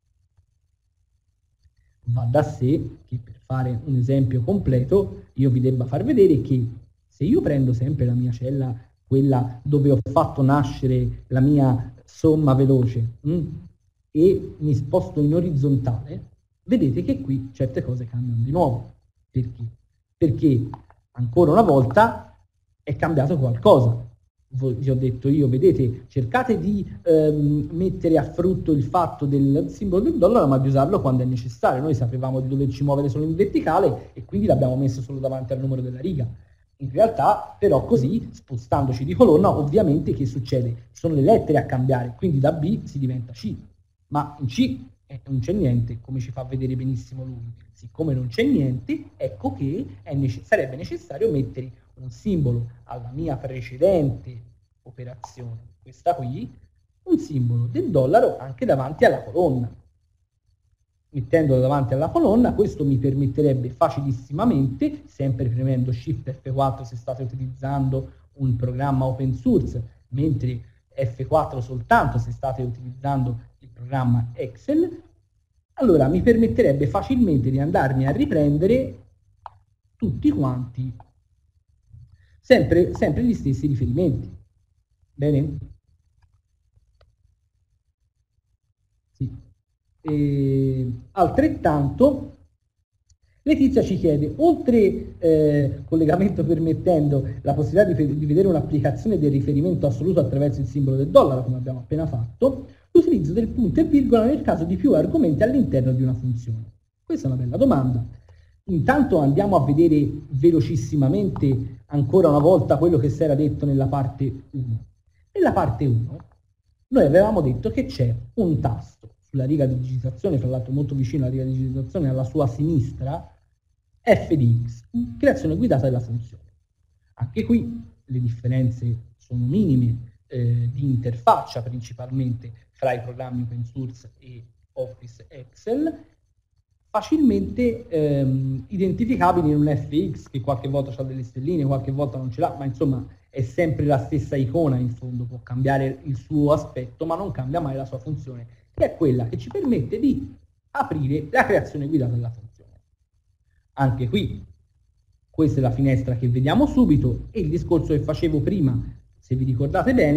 Va da sé che per fare un esempio completo io vi debba far vedere che se io prendo sempre la mia cella, quella dove ho fatto nascere la mia somma veloce mh, e mi sposto in orizzontale, vedete che qui certe cose cambiano di nuovo. Perché? Perché ancora una volta è cambiato qualcosa. Vi ho detto io, vedete, cercate di ehm, mettere a frutto il fatto del simbolo del dollaro, ma di usarlo quando è necessario. Noi sapevamo di doverci muovere solo in verticale e quindi l'abbiamo messo solo davanti al numero della riga. In realtà, però, così, spostandoci di colonna, ovviamente che succede? Sono le lettere a cambiare, quindi da B si diventa C. Ma in C eh, non c'è niente, come ci fa vedere benissimo lui. Siccome non c'è niente, ecco che è nece- sarebbe necessario mettere un simbolo alla mia precedente operazione, questa qui, un simbolo del dollaro anche davanti alla colonna. Mettendolo davanti alla colonna, questo mi permetterebbe facilissimamente, sempre premendo Shift F quattro se state utilizzando un programma open source, mentre F quattro soltanto se state utilizzando il programma Excel, allora mi permetterebbe facilmente di andarmi a riprendere tutti quanti, sempre, sempre gli stessi riferimenti. Bene? Sì. E, altrettanto, Letizia ci chiede, oltre eh, collegamento permettendo la possibilità di, di vedere un'applicazione del riferimento assoluto attraverso il simbolo del dollaro, come abbiamo appena fatto, l'utilizzo del punto e virgola nel caso di più argomenti all'interno di una funzione. Questa è una bella domanda. Intanto andiamo a vedere velocissimamente ancora una volta quello che si era detto nella parte uno. Nella parte uno noi avevamo detto che c'è un tasto sulla riga di digitazione, fra l'altro molto vicino alla riga di digitazione, alla sua sinistra, F di X, creazione guidata della funzione. Anche qui le differenze sono minime eh, di interfaccia principalmente fra i programmi open source e Office Excel, facilmente ehm, identificabili in un F X che qualche volta ha delle stelline, qualche volta non ce l'ha, ma insomma è sempre la stessa icona in fondo, può cambiare il suo aspetto ma non cambia mai la sua funzione, che è quella che ci permette di aprire la creazione guidata della funzione. Anche qui, questa è la finestra che vediamo subito e il discorso che facevo prima, se vi ricordate bene,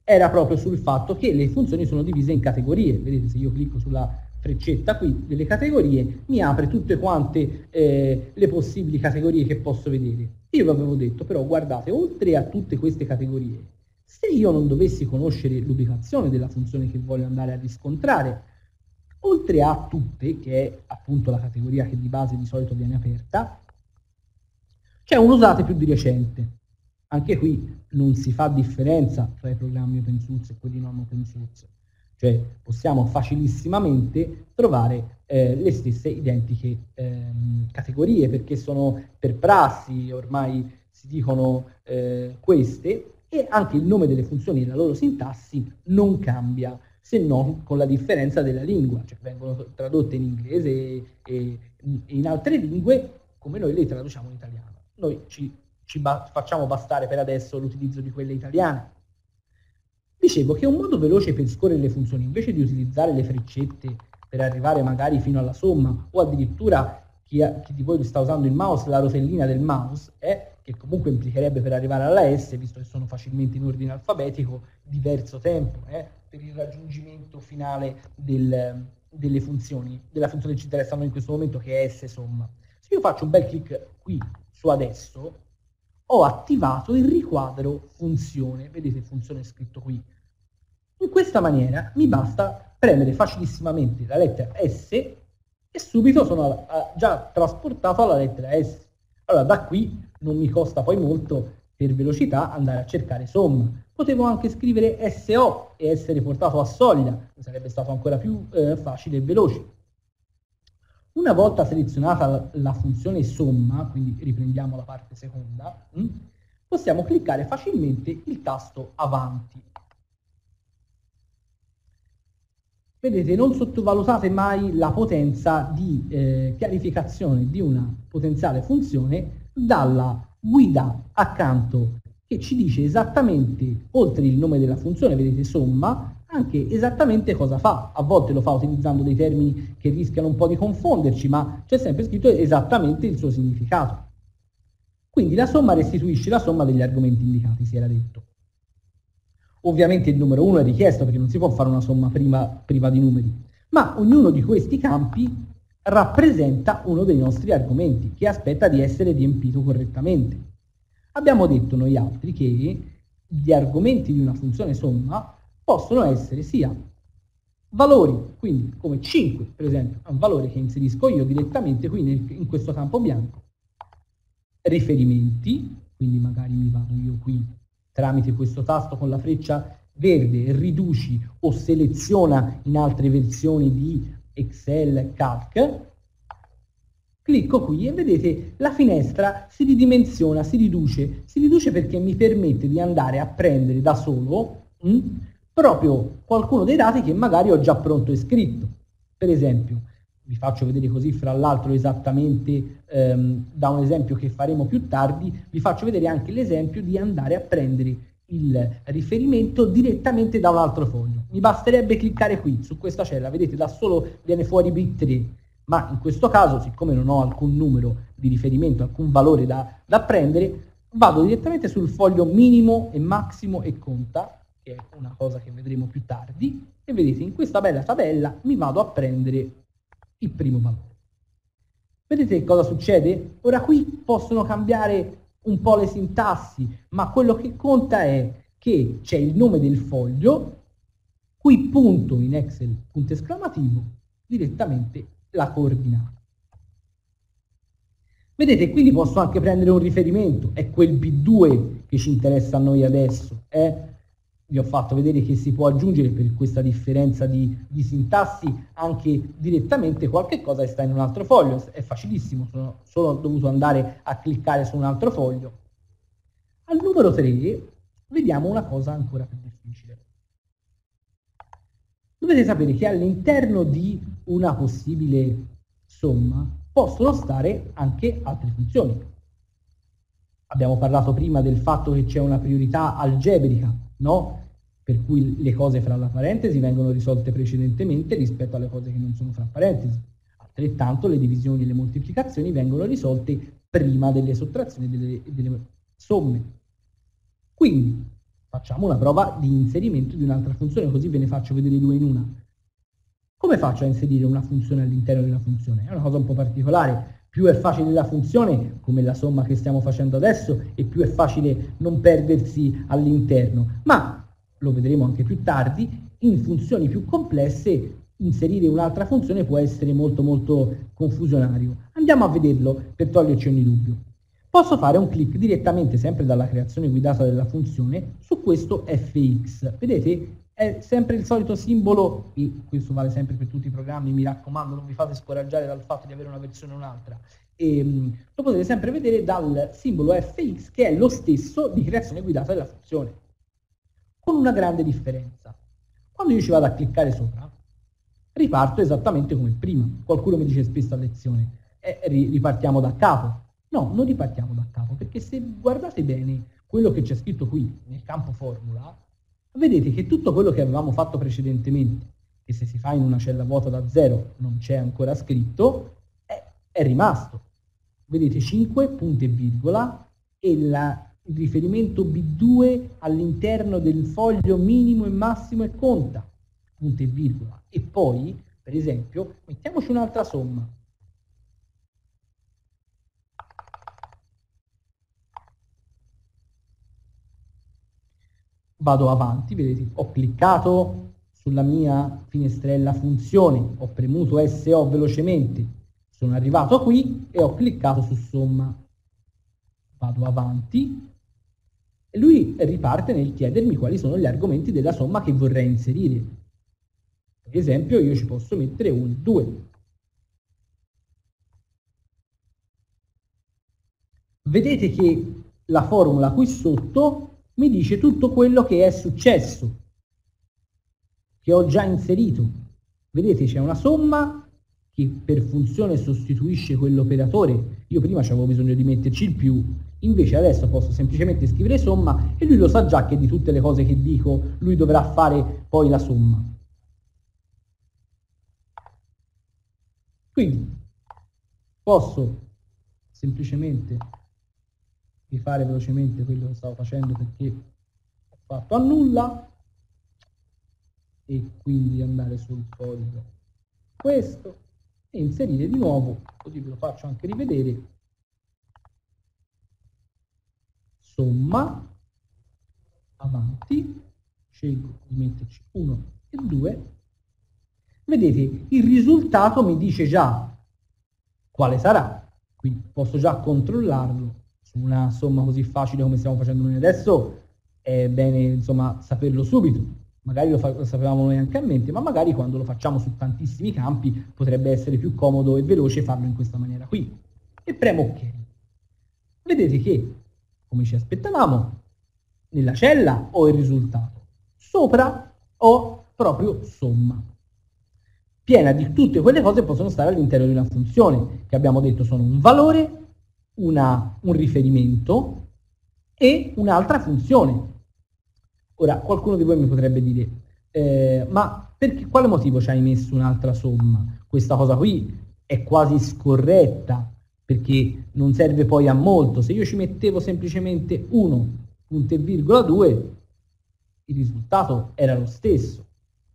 era proprio sul fatto che le funzioni sono divise in categorie. Vedete, se io clicco sulla freccetta qui delle categorie, mi apre tutte quante eh, le possibili categorie che posso vedere. Io vi avevo detto, però, guardate, oltre a tutte queste categorie, se io non dovessi conoscere l'ubicazione della funzione che voglio andare a riscontrare, oltre a tutte, che è appunto la categoria che di base di solito viene aperta, c'è un usate più di recente. Anche qui non si fa differenza tra i programmi open source e quelli non open source, cioè possiamo facilissimamente trovare eh, le stesse identiche ehm, categorie, perché sono per prassi, ormai si dicono eh, queste, e anche il nome delle funzioni e la loro sintassi non cambia, se non con la differenza della lingua, cioè vengono tradotte in inglese e, e in altre lingue come noi le traduciamo in italiano. Noi ci ci ba- facciamo bastare per adesso l'utilizzo di quelle italiane. Dicevo che un modo veloce per scorrere le funzioni, invece di utilizzare le freccette per arrivare magari fino alla somma, o addirittura chi, ha, chi di voi sta usando il mouse, la rotellina del mouse, eh, che comunque implicherebbe per arrivare alla S, visto che sono facilmente in ordine alfabetico, diverso tempo eh, per il raggiungimento finale del, delle funzioni, della funzione che ci interessa a noi in questo momento, che è S somma. Se io faccio un bel clic qui su adesso, ho attivato il riquadro funzione, vedete funzione scritto qui. In questa maniera mi basta premere facilissimamente la lettera S e subito sono già trasportato alla lettera S. Allora da qui non mi costa poi molto per velocità andare a cercare somma. Potevo anche scrivere S O e essere portato a soglia, sarebbe stato ancora più eh, facile e veloce. Una volta selezionata la, la funzione somma, quindi riprendiamo la parte seconda, mh, possiamo cliccare facilmente il tasto avanti. Vedete, non sottovalutate mai la potenza di eh, chiarificazione di una potenziale funzione dalla guida accanto, che ci dice esattamente, oltre il nome della funzione, vedete somma, anche esattamente cosa fa. A volte lo fa utilizzando dei termini che rischiano un po' di confonderci, ma c'è sempre scritto esattamente il suo significato. Quindi la somma restituisce la somma degli argomenti indicati, si era detto. Ovviamente il numero uno è richiesto perché non si può fare una somma prima, priva di numeri, ma ognuno di questi campi rappresenta uno dei nostri argomenti che aspetta di essere riempito correttamente. Abbiamo detto noi altri che gli argomenti di una funzione somma possono essere sia valori, quindi come cinque per esempio, è un valore che inserisco io direttamente qui nel, in questo campo bianco, riferimenti, quindi magari mi vado io qui tramite questo tasto con la freccia verde, riduci o seleziona in altre versioni di Excel, Calc, clicco qui e vedete la finestra si ridimensiona, si riduce, si riduce perché mi permette di andare a prendere da solo mh, proprio qualcuno dei dati che magari ho già pronto e scritto. Per esempio, vi faccio vedere così fra l'altro esattamente ehm, da un esempio che faremo più tardi, vi faccio vedere anche l'esempio di andare a prendere il riferimento direttamente da un altro foglio. Mi basterebbe cliccare qui, su questa cella, vedete da solo viene fuori bit tre, ma in questo caso, siccome non ho alcun numero di riferimento, alcun valore da, da prendere, vado direttamente sul foglio minimo e massimo e conta, che è una cosa che vedremo più tardi, e vedete in questa bella tabella mi vado a prendere il primo valore. Vedete cosa succede? Ora qui possono cambiare un po' le sintassi, ma quello che conta è che c'è il nome del foglio, qui punto in Excel, punto esclamativo, direttamente la coordinata. Vedete, quindi posso anche prendere un riferimento, è quel B due che ci interessa a noi adesso, eh? Vi ho fatto vedere che si può aggiungere per questa differenza di, di sintassi anche direttamente qualche cosa che sta in un altro foglio, è facilissimo, sono solo dovuto andare a cliccare su un altro foglio. Al numero tre vediamo una cosa ancora più difficile. Dovete sapere che all'interno di una possibile somma possono stare anche altre funzioni. Abbiamo parlato prima del fatto che c'è una priorità algebrica, no? Per cui le cose fra la parentesi vengono risolte precedentemente rispetto alle cose che non sono fra parentesi. Altrettanto le divisioni e le moltiplicazioni vengono risolte prima delle sottrazioni e delle, delle somme. Quindi facciamo una prova di inserimento di un'altra funzione, così ve ne faccio vedere due in una. Come faccio a inserire una funzione all'interno di una funzione? È una cosa un po' particolare. Più è facile la funzione, come la somma che stiamo facendo adesso, e più è facile non perdersi all'interno. Ma, lo vedremo anche più tardi, in funzioni più complesse inserire un'altra funzione può essere molto molto confusionario. Andiamo a vederlo per toglierci ogni dubbio. Posso fare un clic direttamente, sempre dalla creazione guidata della funzione, su questo F X. Vedete? È sempre il solito simbolo, e questo vale sempre per tutti i programmi, mi raccomando, non vi fate scoraggiare dal fatto di avere una versione o un'altra. E, lo potete sempre vedere dal simbolo F X, che è lo stesso di creazione guidata della funzione, con una grande differenza. Quando io ci vado a cliccare sopra, riparto esattamente come prima. Qualcuno mi dice spesso a lezione, eh, ripartiamo da capo. No, non ripartiamo da capo, perché se guardate bene quello che c'è scritto qui nel campo formula, vedete che tutto quello che avevamo fatto precedentemente, che se si fa in una cella vuota da zero non c'è ancora scritto, è, è rimasto. Vedete cinque, punto e virgola, e la, il riferimento B due all'interno del foglio minimo e massimo e conta, punto e virgola. E poi, per esempio, mettiamoci un'altra somma. Vado avanti, vedete, ho cliccato sulla mia finestrella funzione, ho premuto S O velocemente, sono arrivato qui e ho cliccato su somma. Vado avanti e lui riparte nel chiedermi quali sono gli argomenti della somma che vorrei inserire. Per esempio io ci posso mettere uno e due. Vedete che la formula qui sotto mi dice tutto quello che è successo, che ho già inserito. Vedete, c'è una somma che per funzione sostituisce quell'operatore. Io prima avevo bisogno di metterci il più, invece adesso posso semplicemente scrivere somma e lui lo sa già che di tutte le cose che dico lui dovrà fare poi la somma. Quindi posso semplicemente rifare velocemente quello che stavo facendo perché ho fatto a nulla, e quindi andare sul codice questo e inserire di nuovo, così ve lo faccio anche rivedere, somma, avanti, scelgo di metterci uno e due, vedete il risultato mi dice già quale sarà, quindi posso già controllarlo. Su una somma così facile come stiamo facendo noi adesso è bene insomma saperlo subito. Magari lo, lo sapevamo noi anche a mente, ma magari quando lo facciamo su tantissimi campi potrebbe essere più comodo e veloce farlo in questa maniera qui. E premo ok. Vedete che, come ci aspettavamo, nella cella ho il risultato. Sopra ho proprio somma, piena di tutte quelle cose che possono stare all'interno di una funzione, che abbiamo detto sono un valore, una, un riferimento e un'altra funzione. Ora, qualcuno di voi mi potrebbe dire, eh, ma per quale motivo ci hai messo un'altra somma? Questa cosa qui è quasi scorretta, perché non serve poi a molto. Se io ci mettevo semplicemente uno, punto e virgola due, il risultato era lo stesso.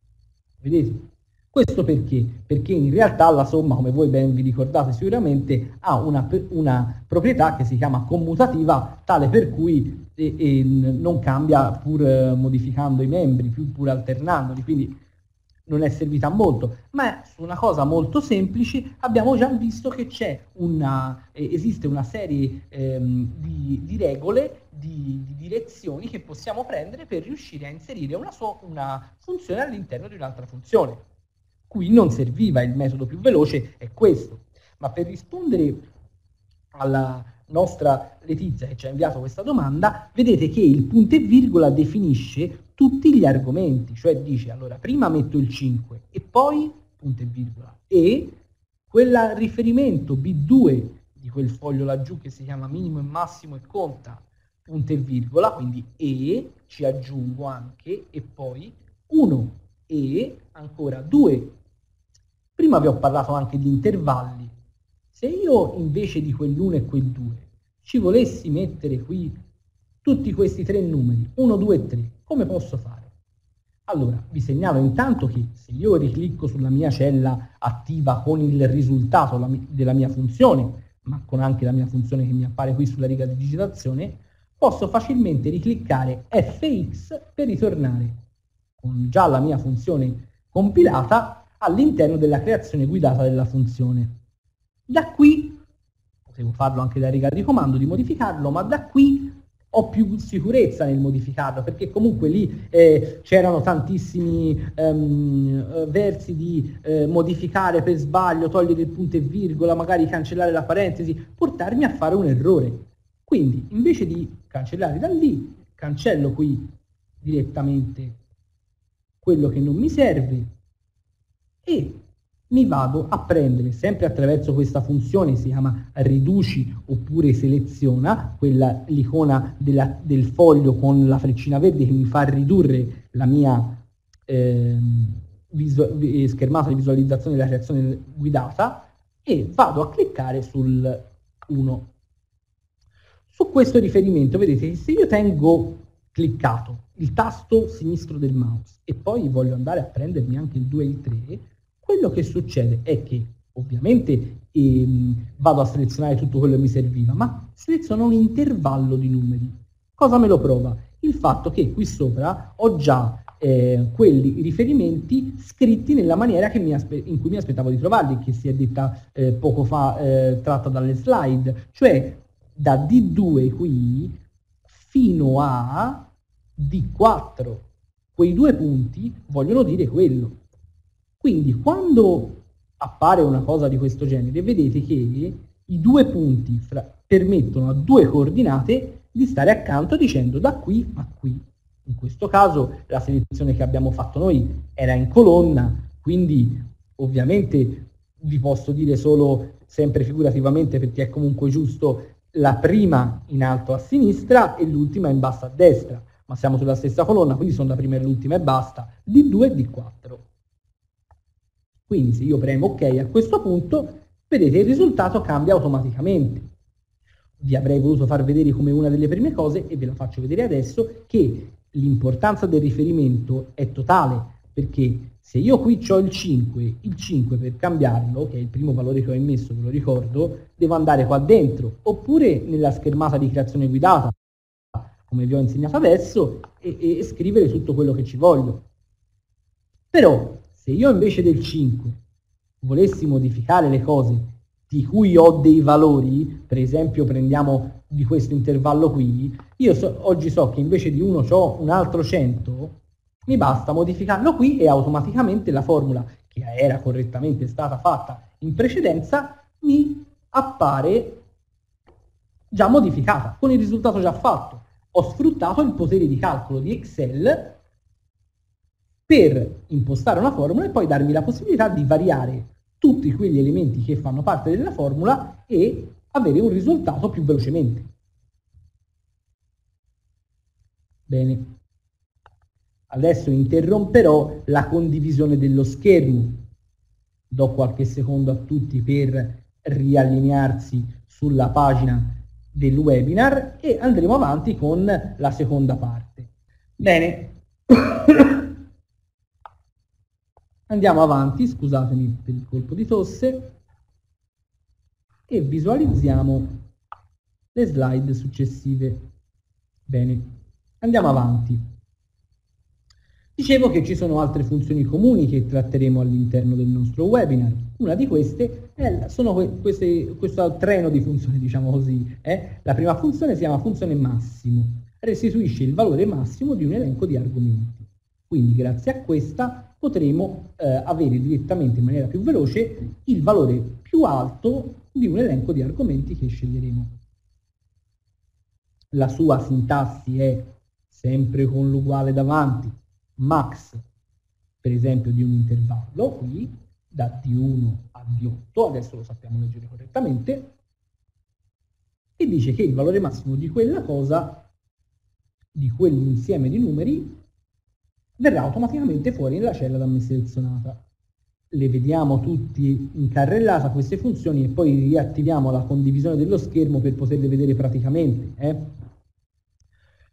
Vedete? Questo perché? Perché in realtà la somma, come voi ben vi ricordate sicuramente, ha una, una proprietà che si chiama commutativa, tale per cui e, e non cambia pur eh, modificando i membri, pur, pur alternandoli, quindi non è servita a molto. Ma su una cosa molto semplice abbiamo già visto che c'è una, eh, esiste una serie ehm, di, di regole, di, di direzioni che possiamo prendere per riuscire a inserire una, so, una funzione all'interno di un'altra funzione. Qui non serviva, il metodo più veloce è questo, ma per rispondere alla nostra Letizia che ci ha inviato questa domanda, vedete che il punto e virgola definisce tutti gli argomenti, cioè dice allora prima metto il cinque e poi punto e virgola e quel riferimento B due di quel foglio laggiù che si chiama minimo e massimo e conta punto e virgola, quindi e ci aggiungo anche e poi uno e ancora due. Prima vi ho parlato anche di intervalli. Se io invece di quell'uno e quel due ci volessi mettere qui tutti questi tre numeri, uno, due e tre, come posso fare? Allora, vi segnalo intanto che se io riclicco sulla mia cella attiva con il risultato della mia funzione, ma con anche la mia funzione che mi appare qui sulla riga di digitazione, posso facilmente ricliccare F X per ritornare con già la mia funzione compilata all'interno della creazione guidata della funzione. Da qui, potevo farlo anche da riga di comando, di modificarlo, ma da qui ho più sicurezza nel modificarlo, perché comunque lì eh, c'erano tantissimi ehm, versi di eh, modificare per sbaglio, togliere il punto e virgola, magari cancellare la parentesi, portarmi a fare un errore. Quindi invece di cancellare da lì, cancello qui direttamente quello che non mi serve e mi vado a prendere, sempre attraverso questa funzione, si chiama riduci oppure seleziona, quella l'icona del foglio con la freccina verde che mi fa ridurre la mia eh, schermata di visualizzazione della creazione guidata, e vado a cliccare sul uno. Su questo riferimento vedete che se io tengo cliccato il tasto sinistro del mouse e poi voglio andare a prendermi anche il due e il tre, quello che succede è che ovviamente ehm, vado a selezionare tutto quello che mi serviva, ma seleziono un intervallo di numeri. Cosa me lo prova? Il fatto che qui sopra ho già eh, quelli riferimenti scritti nella maniera che mi in cui mi aspettavo di trovarli, che si è detta eh, poco fa, eh, tratta dalle slide, cioè da D due qui fino a D quattro. Quei due punti vogliono dire quello. Quindi quando appare una cosa di questo genere, vedete che i due punti fra, permettono a due coordinate di stare accanto dicendo da qui a qui. In questo caso la selezione che abbiamo fatto noi era in colonna, quindi ovviamente vi posso dire solo, sempre figurativamente perché è comunque giusto, la prima in alto a sinistra e l'ultima in basso a destra, ma siamo sulla stessa colonna, quindi sono la prima e l'ultima e basta, D due e D quattro. Quindi se io premo OK a questo punto, vedete il risultato cambia automaticamente. Vi avrei voluto far vedere come una delle prime cose, e ve la faccio vedere adesso, che l'importanza del riferimento è totale, perché se io qui ho il cinque, il cinque per cambiarlo, che è il primo valore che ho immesso, ve lo ricordo, devo andare qua dentro, oppure nella schermata di creazione guidata, come vi ho insegnato adesso, e, e scrivere tutto quello che ci voglio. Però, se io invece del cinque volessi modificare le cose di cui ho dei valori, per esempio prendiamo di questo intervallo qui, io so, oggi so che invece di uno ho un altro cento, mi basta modificarlo qui e automaticamente la formula, che era correttamente stata fatta in precedenza, mi appare già modificata, con il risultato già fatto. Ho sfruttato il potere di calcolo di Excel per impostare una formula e poi darmi la possibilità di variare tutti quegli elementi che fanno parte della formula e avere un risultato più velocemente. Bene. Adesso interromperò la condivisione dello schermo. Do qualche secondo a tutti per riallinearsi sulla pagina del webinar e andremo avanti con la seconda parte. Bene. Andiamo avanti, scusatemi per il colpo di tosse, e visualizziamo le slide successive. Bene, andiamo avanti. Dicevo che ci sono altre funzioni comuni che tratteremo all'interno del nostro webinar. Una di queste è, sono queste, questo treno di funzioni, diciamo così. Eh? La prima funzione si chiama funzione massimo, restituisce il valore massimo di un elenco di argomenti. Quindi grazie a questa potremo eh, avere direttamente in maniera più veloce il valore più alto di un elenco di argomenti che sceglieremo. La sua sintassi è sempre con l'uguale davanti, max, per esempio, di un intervallo, qui da D uno a D otto, adesso lo sappiamo leggere correttamente, e dice che il valore massimo di quella cosa, di quell'insieme di numeri, verrà automaticamente fuori nella cella da me selezionata. Le vediamo tutti in carrellata queste funzioni e poi riattiviamo la condivisione dello schermo per poterle vedere praticamente. Eh?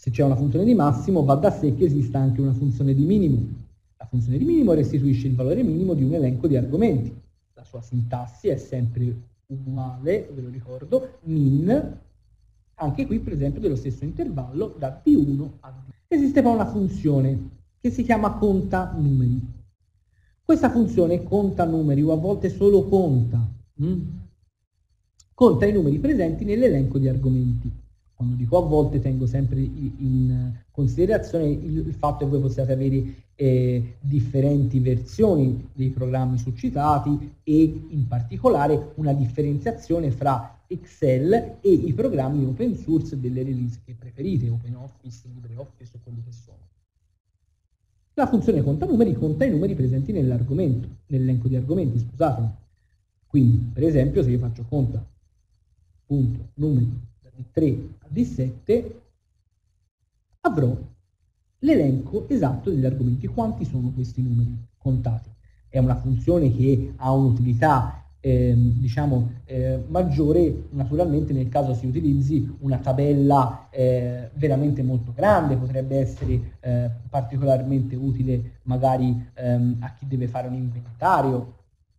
se c'è una funzione di massimo va da sé che esista anche una funzione di minimo. La funzione di minimo restituisce il valore minimo di un elenco di argomenti. La sua sintassi è sempre uguale, ve lo ricordo, min, anche qui per esempio dello stesso intervallo da D uno a D. Esiste poi una funzione che si chiama conta numeri. Questa funzione conta numeri o a volte solo conta, hm? conta i numeri presenti nell'elenco di argomenti. Quando dico a volte tengo sempre in considerazione il fatto che voi possiate avere eh, differenti versioni dei programmi succitati e in particolare una differenziazione fra Excel e i programmi open source delle release che preferite, OpenOffice, LibreOffice o quelli che sono. La funzione conta numeri conta i numeri presenti nell'argomento, nell'elenco di argomenti, scusatemi. Quindi, per esempio, se io faccio conta punto numeri da D tre a D sette, avrò l'elenco esatto degli argomenti. Quanti sono questi numeri contati? È una funzione che ha un'utilità eh, diciamo eh, maggiore naturalmente nel caso si utilizzi una tabella eh, veramente molto grande, potrebbe essere eh, particolarmente utile magari ehm, a chi deve fare un inventario.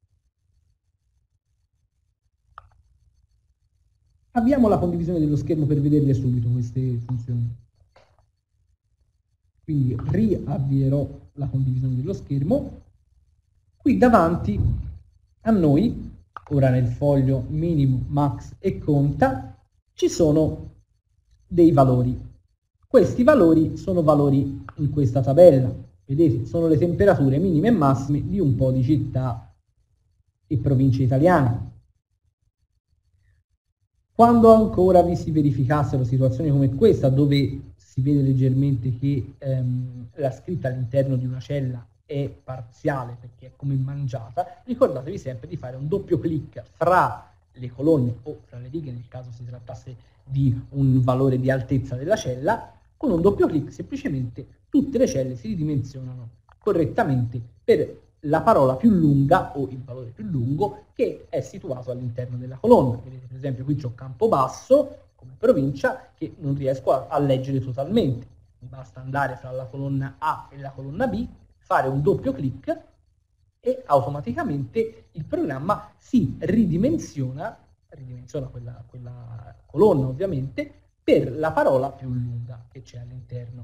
Abbiamo la condivisione dello schermo per vederle subito queste funzioni. Quindi riavvierò la condivisione dello schermo. Qui davanti a noi, ora nel foglio minimo, max e conta, ci sono dei valori. Questi valori sono valori in questa tabella. Vedete, sono le temperature minime e massime di un po' di città e province italiane. Quando ancora vi si verificassero situazioni come questa, dove si vede leggermente che ehm, la scritta all'interno di una cella è parziale perché è come mangiata, ricordatevi sempre di fare un doppio clic fra le colonne o fra le righe nel caso si trattasse di un valore di altezza della cella. Con un doppio clic semplicemente tutte le celle si ridimensionano correttamente per la parola più lunga o il valore più lungo che è situato all'interno della colonna. Vedete per esempio qui c'ho Campobasso come provincia che non riesco a, a leggere totalmente. Mi basta andare fra la colonna A e la colonna B, fare un doppio clic e automaticamente il programma si ridimensiona, ridimensiona quella, quella colonna ovviamente, per la parola più lunga che c'è all'interno.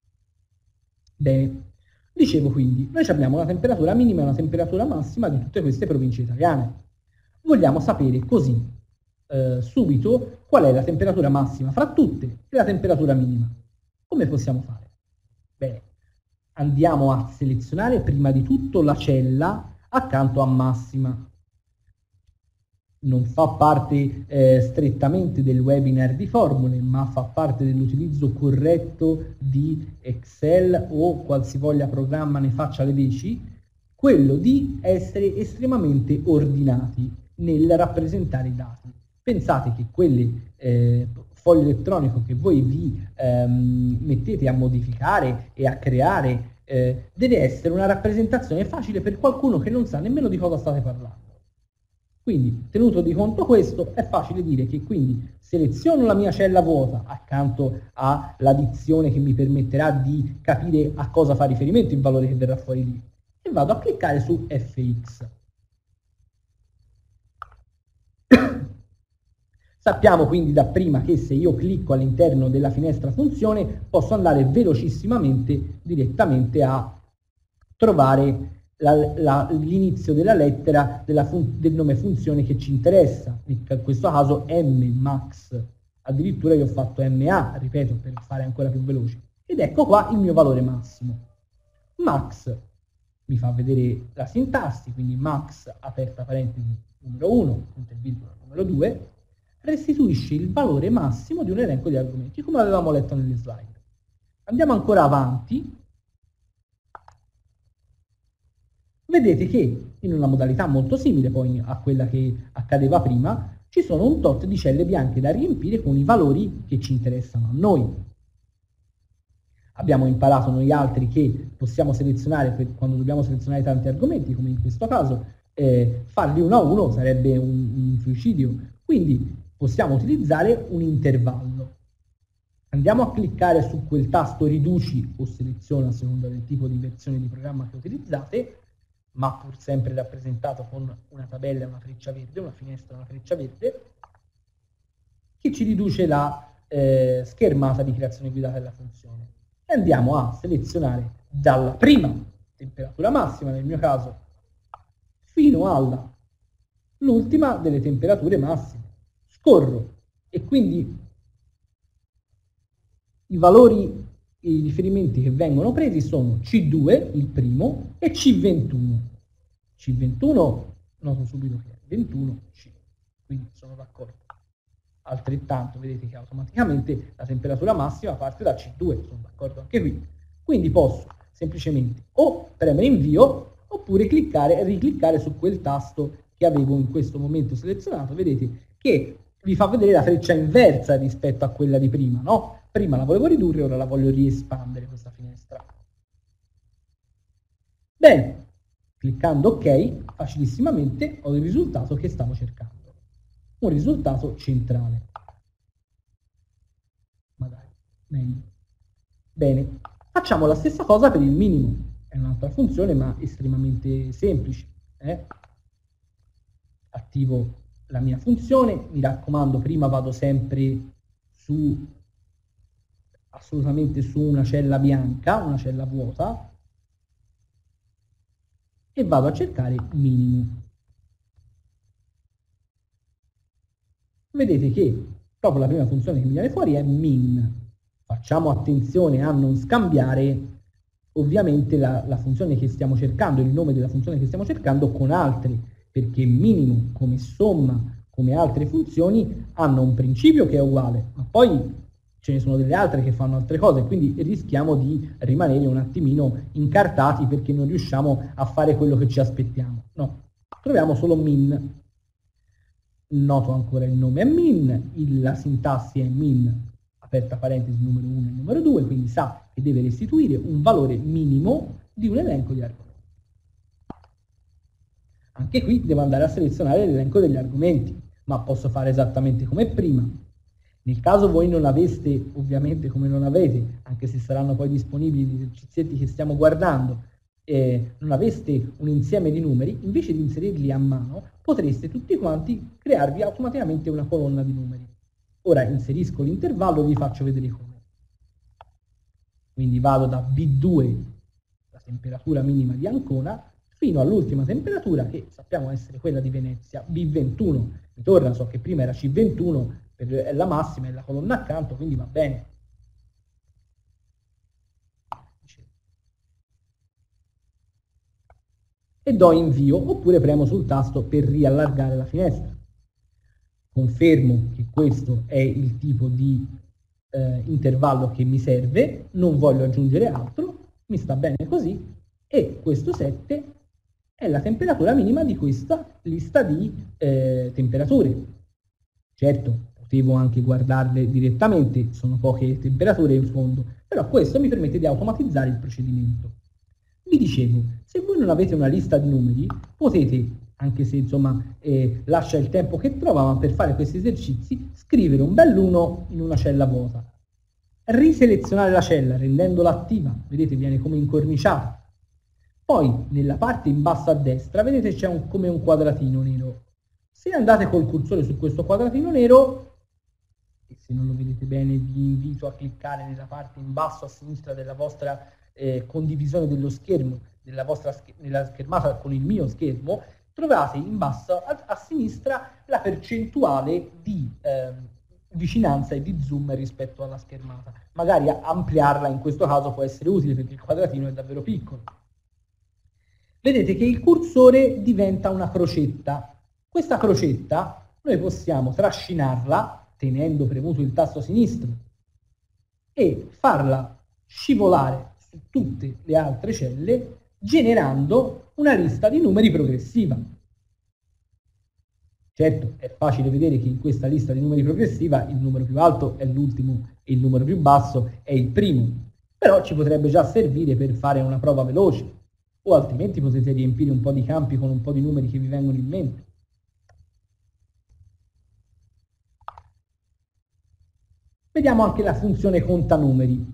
Bene, dicevo quindi, noi abbiamo una temperatura minima e una temperatura massima di tutte queste province italiane. Vogliamo sapere così eh, subito qual è la temperatura massima fra tutte e la temperatura minima. Come possiamo fare? Bene, andiamo a selezionare prima di tutto la cella accanto a massima. Non fa parte eh, strettamente del webinar di formule, ma fa parte dell'utilizzo corretto di Excel o qualsivoglia programma ne faccia le veci, quello di essere estremamente ordinati nel rappresentare i dati. Pensate che quelle eh, foglio elettronico che voi vi ehm, mettete a modificare e a creare eh, deve essere una rappresentazione facile per qualcuno che non sa nemmeno di cosa state parlando. Quindi, tenuto di conto questo, è facile dire che quindi seleziono la mia cella vuota accanto alla dizione che mi permetterà di capire a cosa fa riferimento il valore che verrà fuori lì e vado a cliccare su F X. Sappiamo quindi da prima che se io clicco all'interno della finestra funzione posso andare velocissimamente direttamente a trovare l'inizio della lettera della del nome funzione che ci interessa, in questo caso mmax, addirittura io ho fatto ma, ripeto, per fare ancora più veloce, ed ecco qua il mio valore massimo. Max mi fa vedere la sintassi, quindi max aperta parentesi numero uno, punto e virgola numero due, restituisce il valore massimo di un elenco di argomenti, come avevamo letto nelle slide. Andiamo ancora avanti. Vedete che in una modalità molto simile poi a quella che accadeva prima, ci sono un tot di celle bianche da riempire con i valori che ci interessano a noi. Abbiamo imparato noi altri che possiamo selezionare, per quando dobbiamo selezionare tanti argomenti, come in questo caso, eh, farli uno a uno sarebbe un, un suicidio. Quindi possiamo utilizzare un intervallo. Andiamo a cliccare su quel tasto riduci o seleziona a seconda del tipo di versione di programma che utilizzate, ma pur sempre rappresentato con una tabella e una freccia verde, una finestra e una freccia verde, che ci riduce la eh, schermata di creazione guidata della funzione. E andiamo a selezionare dalla prima temperatura massima, nel mio caso, fino all'ultima delle temperature massime. Scorro e quindi i valori, i riferimenti che vengono presi sono C due, il primo, e C ventuno. C ventuno, noto subito che è ventuno C, quindi sono d'accordo. Altrettanto, vedete che automaticamente la temperatura massima parte da C due, sono d'accordo anche qui. Quindi posso semplicemente o premere invio, oppure cliccare e ricliccare su quel tasto che avevo in questo momento selezionato. Vedete che vi fa vedere la freccia inversa rispetto a quella di prima, no? Prima la volevo ridurre, ora la voglio riespandere questa finestra. Bene, cliccando OK, facilissimamente ho il risultato che stavo cercando. Un risultato centrale. Ma dai, meglio. Bene, facciamo la stessa cosa per il minimo. È un'altra funzione, ma estremamente semplice. Eh? Attivo la mia funzione, mi raccomando, prima vado sempre su, assolutamente su una cella bianca, una cella vuota, e vado a cercare minimo. Vedete che proprio la prima funzione che mi viene fuori è min. Facciamo attenzione a non scambiare ovviamente la, la funzione che stiamo cercando, il nome della funzione che stiamo cercando con altre, perché minimo come somma, come altre funzioni, hanno un principio che è uguale, ma poi ce ne sono delle altre che fanno altre cose, quindi rischiamo di rimanere un attimino incartati perché non riusciamo a fare quello che ci aspettiamo. No, troviamo solo min. Noto ancora il nome è min, il, la sintassi è min, aperta parentesi, numero uno e numero due, quindi sa che deve restituire un valore minimo di un elenco di argomenti. Anche qui devo andare a selezionare l'elenco degli argomenti, ma posso fare esattamente come prima. Nel caso voi non aveste, ovviamente come non avete, anche se saranno poi disponibili gli esercizietti che stiamo guardando, eh, non aveste un insieme di numeri, invece di inserirli a mano, potreste tutti quanti crearvi automaticamente una colonna di numeri. Ora inserisco l'intervallo e vi faccio vedere come. Quindi vado da B due, la temperatura minima di Ancona, fino all'ultima temperatura che sappiamo essere quella di Venezia, B ventuno. Mi torna, so che prima era C ventuno, è la massima, è la colonna accanto, quindi va bene. E do invio, oppure premo sul tasto per riallargare la finestra. Confermo che questo è il tipo di eh, intervallo che mi serve, non voglio aggiungere altro, mi sta bene così, e questo sette è la temperatura minima di questa lista di eh, temperature. Certo, potevo anche guardarle direttamente, sono poche temperature in fondo, però questo mi permette di automatizzare il procedimento. Vi dicevo, se voi non avete una lista di numeri, potete, anche se insomma eh, lascia il tempo che trova, ma per fare questi esercizi, scrivere un bell'uno in una cella vuota. Riselezionare la cella rendendola attiva, vedete viene come incorniciata. Poi nella parte in basso a destra vedete c'è un, come un quadratino nero. Se andate col cursore su questo quadratino nero, e se non lo vedete bene vi invito a cliccare nella parte in basso a sinistra della vostra eh, condivisione dello schermo, della vostra sch nella schermata con il mio schermo, trovate in basso a, a sinistra la percentuale di eh, vicinanza e di zoom rispetto alla schermata. Magari ampliarla in questo caso può essere utile perché il quadratino è davvero piccolo. Vedete che il cursore diventa una crocetta. Questa crocetta noi possiamo trascinarla tenendo premuto il tasto sinistro e farla scivolare su tutte le altre celle generando una lista di numeri progressiva. Certo, è facile vedere che in questa lista di numeri progressiva il numero più alto è l'ultimo e il numero più basso è il primo, però ci potrebbe già servire per fare una prova veloce, o altrimenti potete riempire un po' di campi con un po' di numeri che vi vengono in mente. Vediamo anche la funzione conta numeri.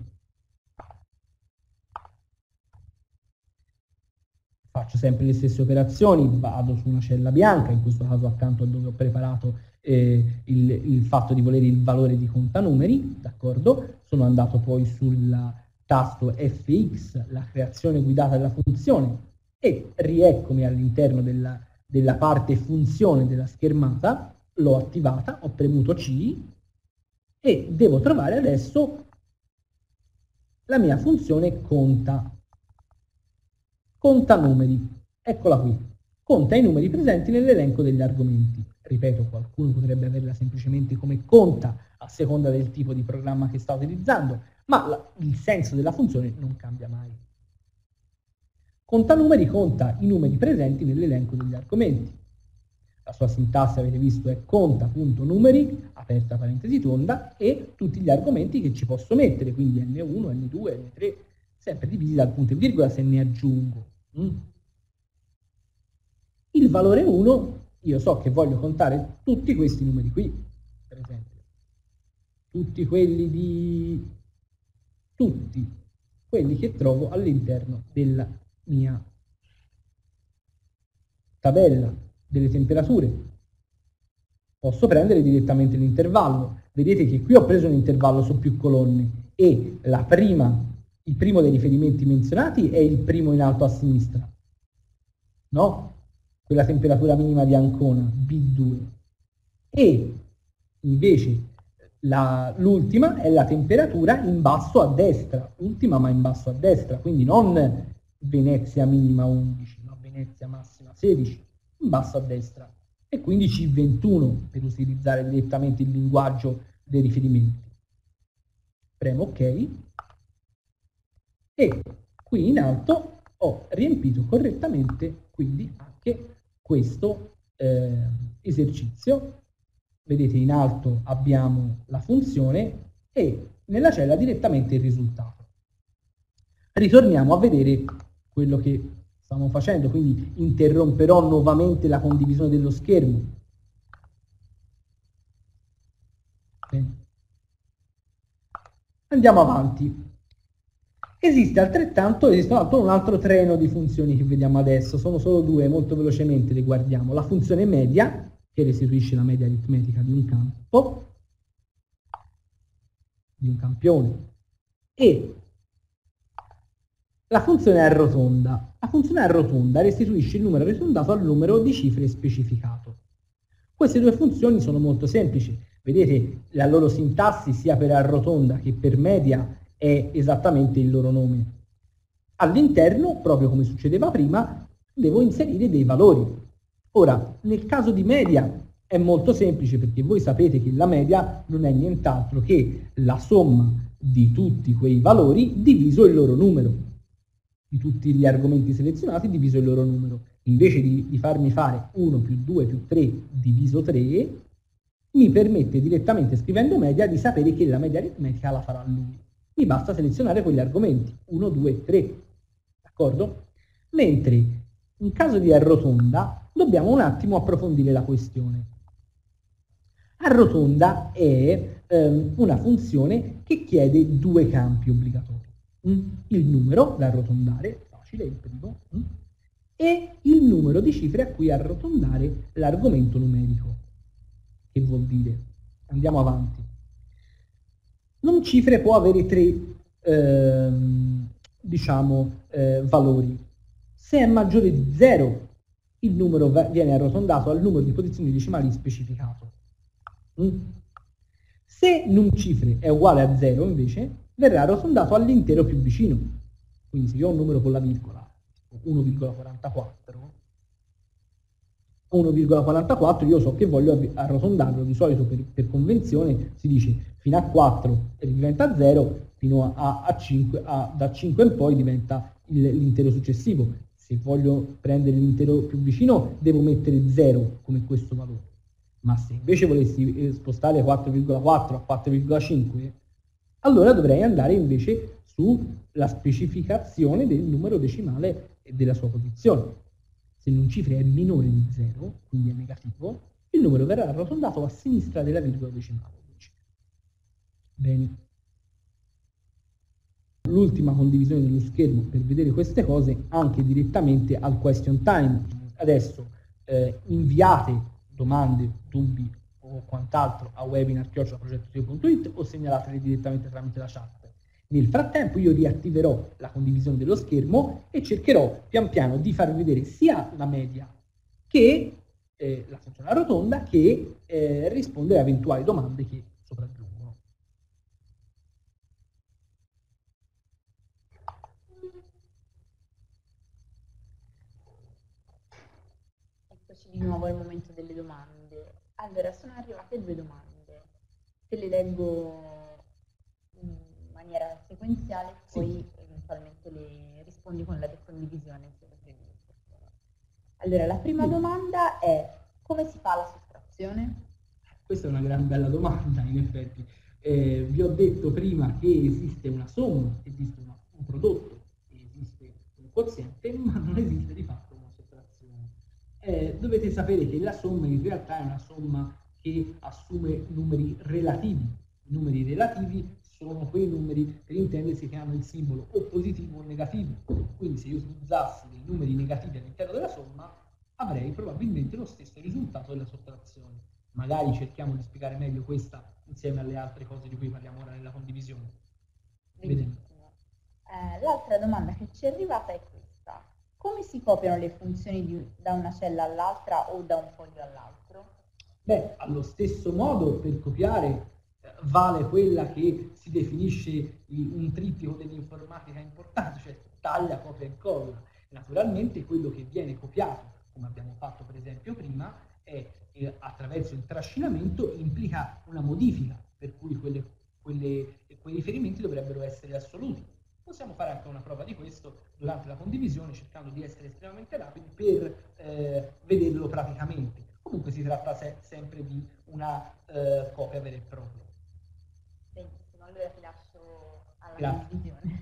Faccio sempre le stesse operazioni, vado su una cella bianca, in questo caso accanto a dove ho preparato eh, il, il fatto di volere il valore di contanumeri, d'accordo? Sono andato poi sul tasto F X, la creazione guidata della funzione, e rieccomi all'interno della, della parte funzione della schermata, l'ho attivata, ho premuto C e devo trovare adesso la mia funzione conta. Conta numeri, eccola qui, conta i numeri presenti nell'elenco degli argomenti. Ripeto, qualcuno potrebbe averla semplicemente come conta a seconda del tipo di programma che sta utilizzando, ma la, il senso della funzione non cambia mai. Conta numeri conta i numeri presenti nell'elenco degli argomenti. La sua sintassi, avete visto, è conta.numeri, aperta parentesi tonda, e tutti gli argomenti che ci posso mettere, quindi N uno, N due, N tre, sempre divisi dal punto e virgola se ne aggiungo. Mm. Il valore uno, io so che voglio contare tutti questi numeri qui, per esempio. Tutti quelli di... tutti quelli che trovo all'interno della mia tabella delle temperature. Posso prendere direttamente l'intervallo. Vedete che qui ho preso un intervallo su più colonne e la prima... il primo dei riferimenti menzionati è il primo in alto a sinistra, no? Quella temperatura minima di Ancona, B due. E invece l'ultima è la temperatura in basso a destra, ultima ma in basso a destra, quindi non Venezia minima undici, ma Venezia massima sedici, in basso a destra. E quindi C ventuno per utilizzare direttamente il linguaggio dei riferimenti. Premo OK. E qui in alto ho riempito correttamente quindi anche questo eh, esercizio. Vedete in alto abbiamo la funzione e nella cella direttamente il risultato. Ritorniamo a vedere quello che stiamo facendo, quindi interromperò nuovamente la condivisione dello schermo. Bene. Andiamo avanti. Esiste altrettanto, esiste un altro treno di funzioni che vediamo adesso, sono solo due, molto velocemente le guardiamo. La funzione media, che restituisce la media aritmetica di un campo, di un campione, e la funzione arrotonda. La funzione arrotonda restituisce il numero arrotondato al numero di cifre specificato. Queste due funzioni sono molto semplici, vedete la loro sintassi sia per arrotonda che per media è esattamente il loro nome. All'interno, proprio come succedeva prima, devo inserire dei valori. Ora, nel caso di media è molto semplice perché voi sapete che la media non è nient'altro che la somma di tutti quei valori diviso il loro numero, di tutti gli argomenti selezionati diviso il loro numero. Invece di, di farmi fare uno più due più tre diviso tre, mi permette direttamente scrivendo media di sapere che la media aritmetica la farà lui. Mi basta selezionare quegli argomenti, uno, due, tre, d'accordo? Mentre in caso di arrotonda dobbiamo un attimo approfondire la questione. Arrotonda è ehm, una funzione che chiede due campi obbligatori. Mm? Il numero da arrotondare, facile, il primo, mm? e il numero di cifre a cui arrotondare l'argomento numerico. Che vuol dire? Andiamo avanti. Non cifre può avere tre ehm, diciamo, eh, valori. Se è maggiore di zero, il numero viene arrotondato al numero di posizioni decimali specificato. Mm? Se num cifre è uguale a zero, invece, verrà arrotondato all'intero più vicino. Quindi se io ho un numero con la virgola, uno virgola quarantaquattro, uno virgola quarantaquattro, io so che voglio arrotondarlo, di solito per, per convenzione si dice fino a quattro e diventa zero, fino a, a cinque, a, da cinque in poi diventa l'intero successivo. Se voglio prendere l'intero più vicino devo mettere zero come questo valore, ma se invece volessi spostare quattro virgola quattro a quattro virgola cinque, allora dovrei andare invece sulla specificazione del numero decimale e della sua posizione. Se un cifra è minore di zero, quindi è negativo, il numero verrà arrotondato a sinistra della virgola decimale. Bene. L'ultima condivisione dello schermo per vedere queste cose anche direttamente al question time. Adesso eh, inviate domande, dubbi o quant'altro a webinar chiocciola progetto punto it o segnalateli direttamente tramite la chat. Nel frattempo io riattiverò la condivisione dello schermo e cercherò pian piano di farvi vedere sia la media che eh, la funzione rotonda che eh, rispondere a eventuali domande che sopraggiungono. Eccoci di nuovo al momento delle domande. Allora, sono arrivate due domande. Te le leggo in maniera sequenziale, Sì. poi eventualmente le rispondi con la decondivisione. Se lo credi. Allora, la prima Sì. domanda è: come si fa la sottrazione? Questa è una gran bella domanda, in effetti. Eh, vi ho detto prima che esiste una somma, esiste una, un prodotto, esiste un quoziente, ma non esiste di fatto una sottrazione. Eh, dovete sapere che la somma in realtà è una somma che assume numeri relativi. I numeri relativi sono quei numeri, per intendersi, che hanno il simbolo o positivo o negativo. Quindi se io utilizzassi dei numeri negativi all'interno della somma, avrei probabilmente lo stesso risultato della sottrazione. Magari cerchiamo di spiegare meglio questa insieme alle altre cose di cui parliamo ora nella condivisione. Benissimo. Eh, l'altra domanda che ci è arrivata è questa: come si copiano le funzioni di, da una cella all'altra o da un foglio all'altro? Beh, allo stesso modo per copiare eh, vale quella che si definisce il, un trittico dell'informatica importante, cioè taglia, copia e incolla. Naturalmente quello che viene copiato, come abbiamo fatto per esempio prima, è eh, attraverso il trascinamento implica una modifica, per cui quelle, quelle, quei riferimenti dovrebbero essere assoluti. Possiamo fare anche una prova di questo durante la condivisione, cercando di essere estremamente rapidi per eh, vederlo praticamente. Comunque si tratta se sempre di una eh, copia vera e propria. Benissimo, allora ti lascio alla Grazie. condivisione.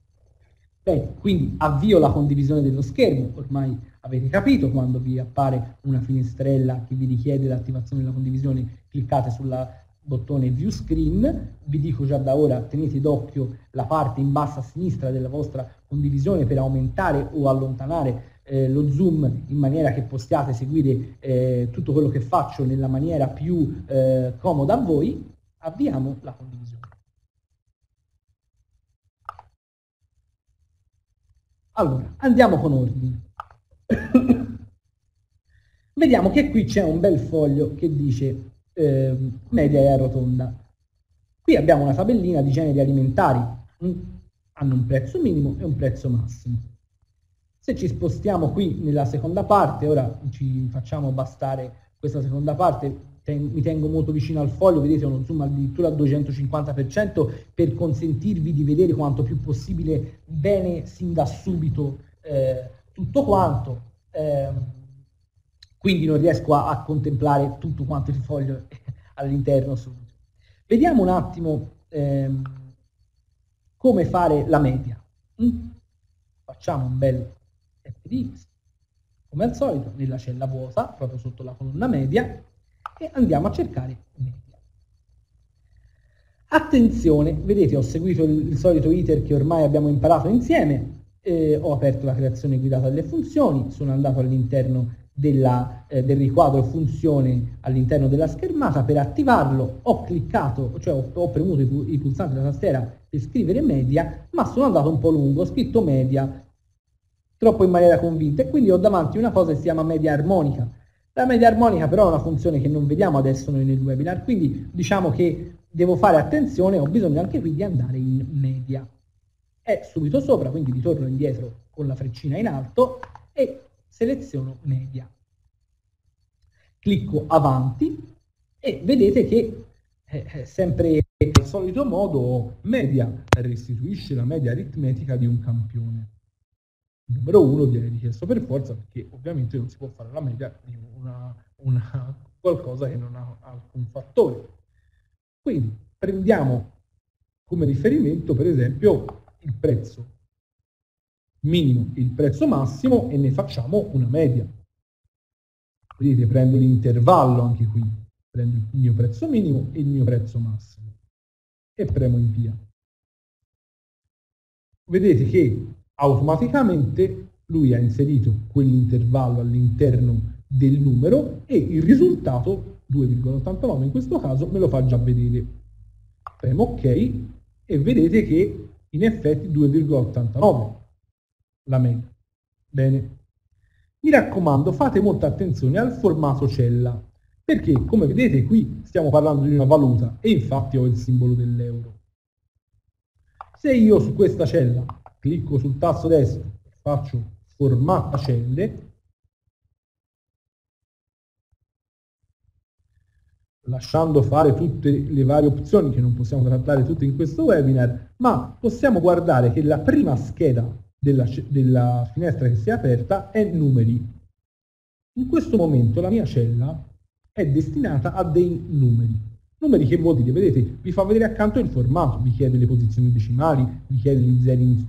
Bene, quindi avvio la condivisione dello schermo. Ormai avete capito, quando vi appare una finestrella che vi richiede l'attivazione della condivisione, cliccate sul bottone View Screen. Vi dico già da ora, tenete d'occhio la parte in basso a sinistra della vostra condivisione per aumentare o allontanare eh, lo zoom in maniera che possiate seguire eh, tutto quello che faccio nella maniera più eh, comoda a voi. Avviamo la condivisione. Allora, andiamo con ordine. Vediamo che qui c'è un bel foglio che dice eh, media e rotonda. Qui abbiamo una tabellina di generi alimentari, mm, hanno un prezzo minimo e un prezzo massimo. Se ci spostiamo qui nella seconda parte, ora ci facciamo bastare questa seconda parte, ten, mi tengo molto vicino al foglio, vedete uno zoom addirittura al duecentocinquanta per cento per consentirvi di vedere quanto più possibile bene sin da subito eh, tutto quanto. Eh, quindi non riesco a, a contemplare tutto quanto il foglio all'interno subito. Vediamo un attimo ehm, come fare la media. Mm? Facciamo un bel F di X, come al solito, nella cella vuota, proprio sotto la colonna media, e andiamo a cercare media. Attenzione, vedete, ho seguito il, il solito iter che ormai abbiamo imparato insieme, eh, ho aperto la creazione guidata delle funzioni, sono andato all'interno della, eh, del riquadro funzione all'interno della schermata. Per attivarlo ho cliccato, cioè ho, ho premuto i, i pulsanti della tastiera per scrivere media, ma sono andato un po' lungo, ho scritto media troppo in maniera convinta e quindi ho davanti una cosa che si chiama media armonica. La media armonica però è una funzione che non vediamo adesso noi nel webinar, quindi diciamo che devo fare attenzione, ho bisogno anche qui di andare in media. È subito sopra, quindi ritorno indietro con la freccina in alto e seleziono media. Clicco avanti e vedete che è sempre al solito modo media restituisce la media aritmetica di un campione. Il numero uno viene richiesto per forza perché ovviamente non si può fare la media di una, una, qualcosa che non ha alcun fattore. Quindi prendiamo come riferimento per esempio il prezzo minimo e il prezzo massimo e ne facciamo una media. Vedete, prendo l'intervallo anche qui, prendo il mio prezzo minimo e il mio prezzo massimo e premo invia. Vedete che automaticamente lui ha inserito quell'intervallo all'interno del numero e il risultato, due virgola ottantanove in questo caso, me lo fa già vedere. Premo ok e vedete che in effetti due virgola ottantanove la media. Bene. Mi raccomando, fate molta attenzione al formato cella, perché come vedete qui stiamo parlando di una valuta e infatti ho il simbolo dell'euro. Se io su questa cella clicco sul tasto destro e faccio formata celle, lasciando fare tutte le varie opzioni che non possiamo trattare tutte in questo webinar, ma possiamo guardare che la prima scheda della, della finestra che si è aperta è numeri. In questo momento la mia cella è destinata a dei numeri. Numeri che vuol dire, vedete, vi fa vedere accanto il formato, vi chiede le posizioni decimali, vi chiede gli zeri in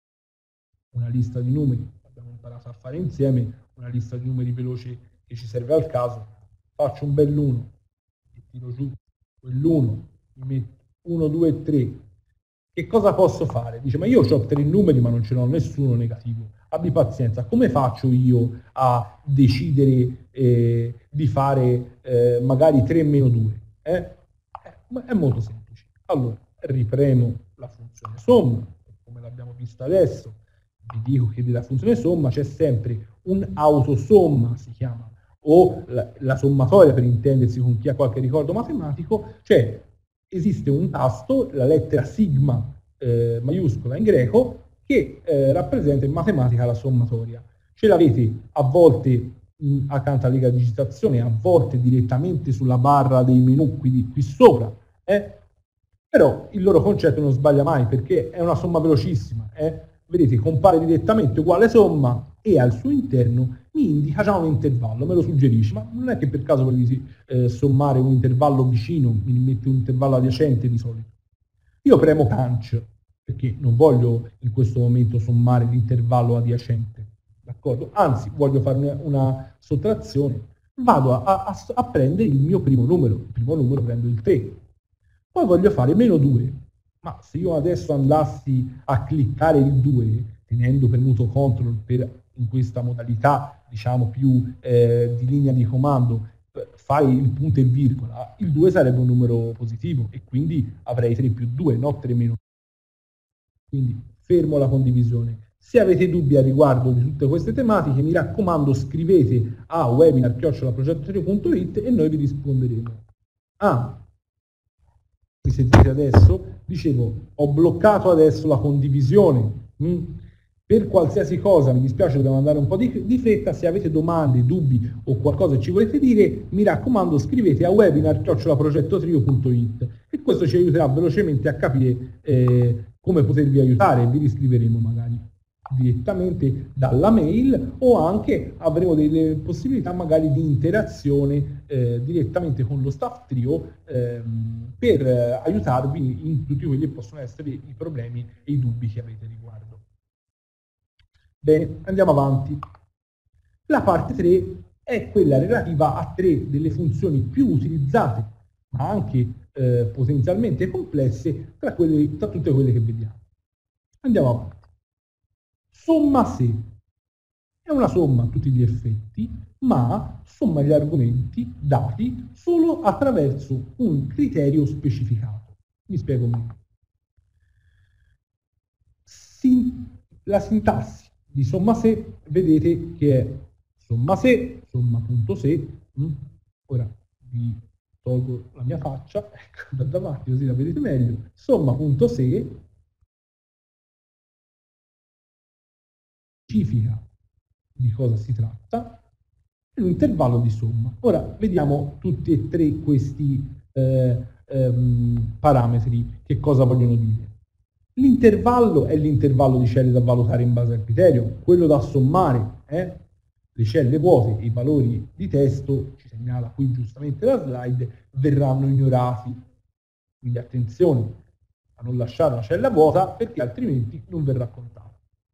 una lista di numeri, abbiamo imparato a fare insieme, una lista di numeri veloce che ci serve al caso. Faccio un bell'uno, tiro giù quell'uno, mi metto uno, due, tre. Che cosa posso fare? Dice, ma io ho tre numeri ma non ce n'ho nessuno negativo. Abbi pazienza, come faccio io a decidere eh, di fare eh, magari tre meno due? Eh? È molto semplice. Allora, ripremo la funzione somma, come l'abbiamo visto adesso. Vi dico che della funzione somma c'è sempre un'autosomma, si chiama, o la, la sommatoria per intendersi con chi ha qualche ricordo matematico, cioè esiste un tasto, la lettera sigma eh, maiuscola in greco, che eh, rappresenta in matematica la sommatoria. Ce l'avete a volte mh, accanto alla digitazione, a volte direttamente sulla barra dei menu, quindi qui sopra, eh? Però il loro concetto non sbaglia mai perché è una somma velocissima. Eh? Vedete, compare direttamente uguale somma e al suo interno mi indica già un intervallo, me lo suggerisce, ma non è che per caso volete eh, sommare un intervallo vicino, mi mette un intervallo adiacente di solito. Io premo punch, perché non voglio in questo momento sommare l'intervallo adiacente, d'accordo? Anzi, voglio fare una, una sottrazione, vado a, a, a prendere il mio primo numero, il primo numero prendo il tre, poi voglio fare meno due, ma se io adesso andassi a cliccare il due, tenendo premuto control per in questa modalità diciamo più eh, di linea di comando, fai il punto e virgola, il due sarebbe un numero positivo e quindi avrei tre più due, non tre meno due. Quindi fermo la condivisione. Se avete dubbi a riguardo di tutte queste tematiche, mi raccomando scrivete a webinar chiocciola progetto punto it e noi vi risponderemo. Ah, mi sentite adesso? Dicevo, ho bloccato adesso la condivisione. Mm? Per qualsiasi cosa, mi dispiace, dobbiamo andare un po' di, di fretta, se avete domande, dubbi o qualcosa che ci volete dire, mi raccomando scrivete a webinar chiocciola progetto trio punto it e questo ci aiuterà velocemente a capire eh, come potervi aiutare, vi riscriveremo magari direttamente dalla mail o anche avremo delle possibilità magari di interazione eh, direttamente con lo staff trio ehm, per eh, aiutarvi in tutti quelli che possono essere i problemi e i dubbi che avete riguardo. Bene, andiamo avanti. La parte tre è quella relativa a tre delle funzioni più utilizzate, ma anche eh, potenzialmente complesse tra, quelle, tra tutte quelle che vediamo. Andiamo avanti. Somma se è una somma a tutti gli effetti, ma somma gli argomenti dati solo attraverso un criterio specificato. Mi spiego meglio. Sin- la sintassi di somma se vedete che è somma se, somma.se, mm? Ora vi tolgo la mia faccia, ecco, da davanti così la vedete meglio, somma.se specifica di cosa si tratta e l'intervallo di somma. Ora vediamo tutti e tre questi eh, ehm, parametri che cosa vogliono dire. L'intervallo è l'intervallo di celle da valutare in base al criterio, quello da sommare, eh? Le celle vuote e i valori di testo, ci segnala qui giustamente la slide, verranno ignorati. Quindi attenzione a non lasciare una cella vuota perché altrimenti non verrà contato.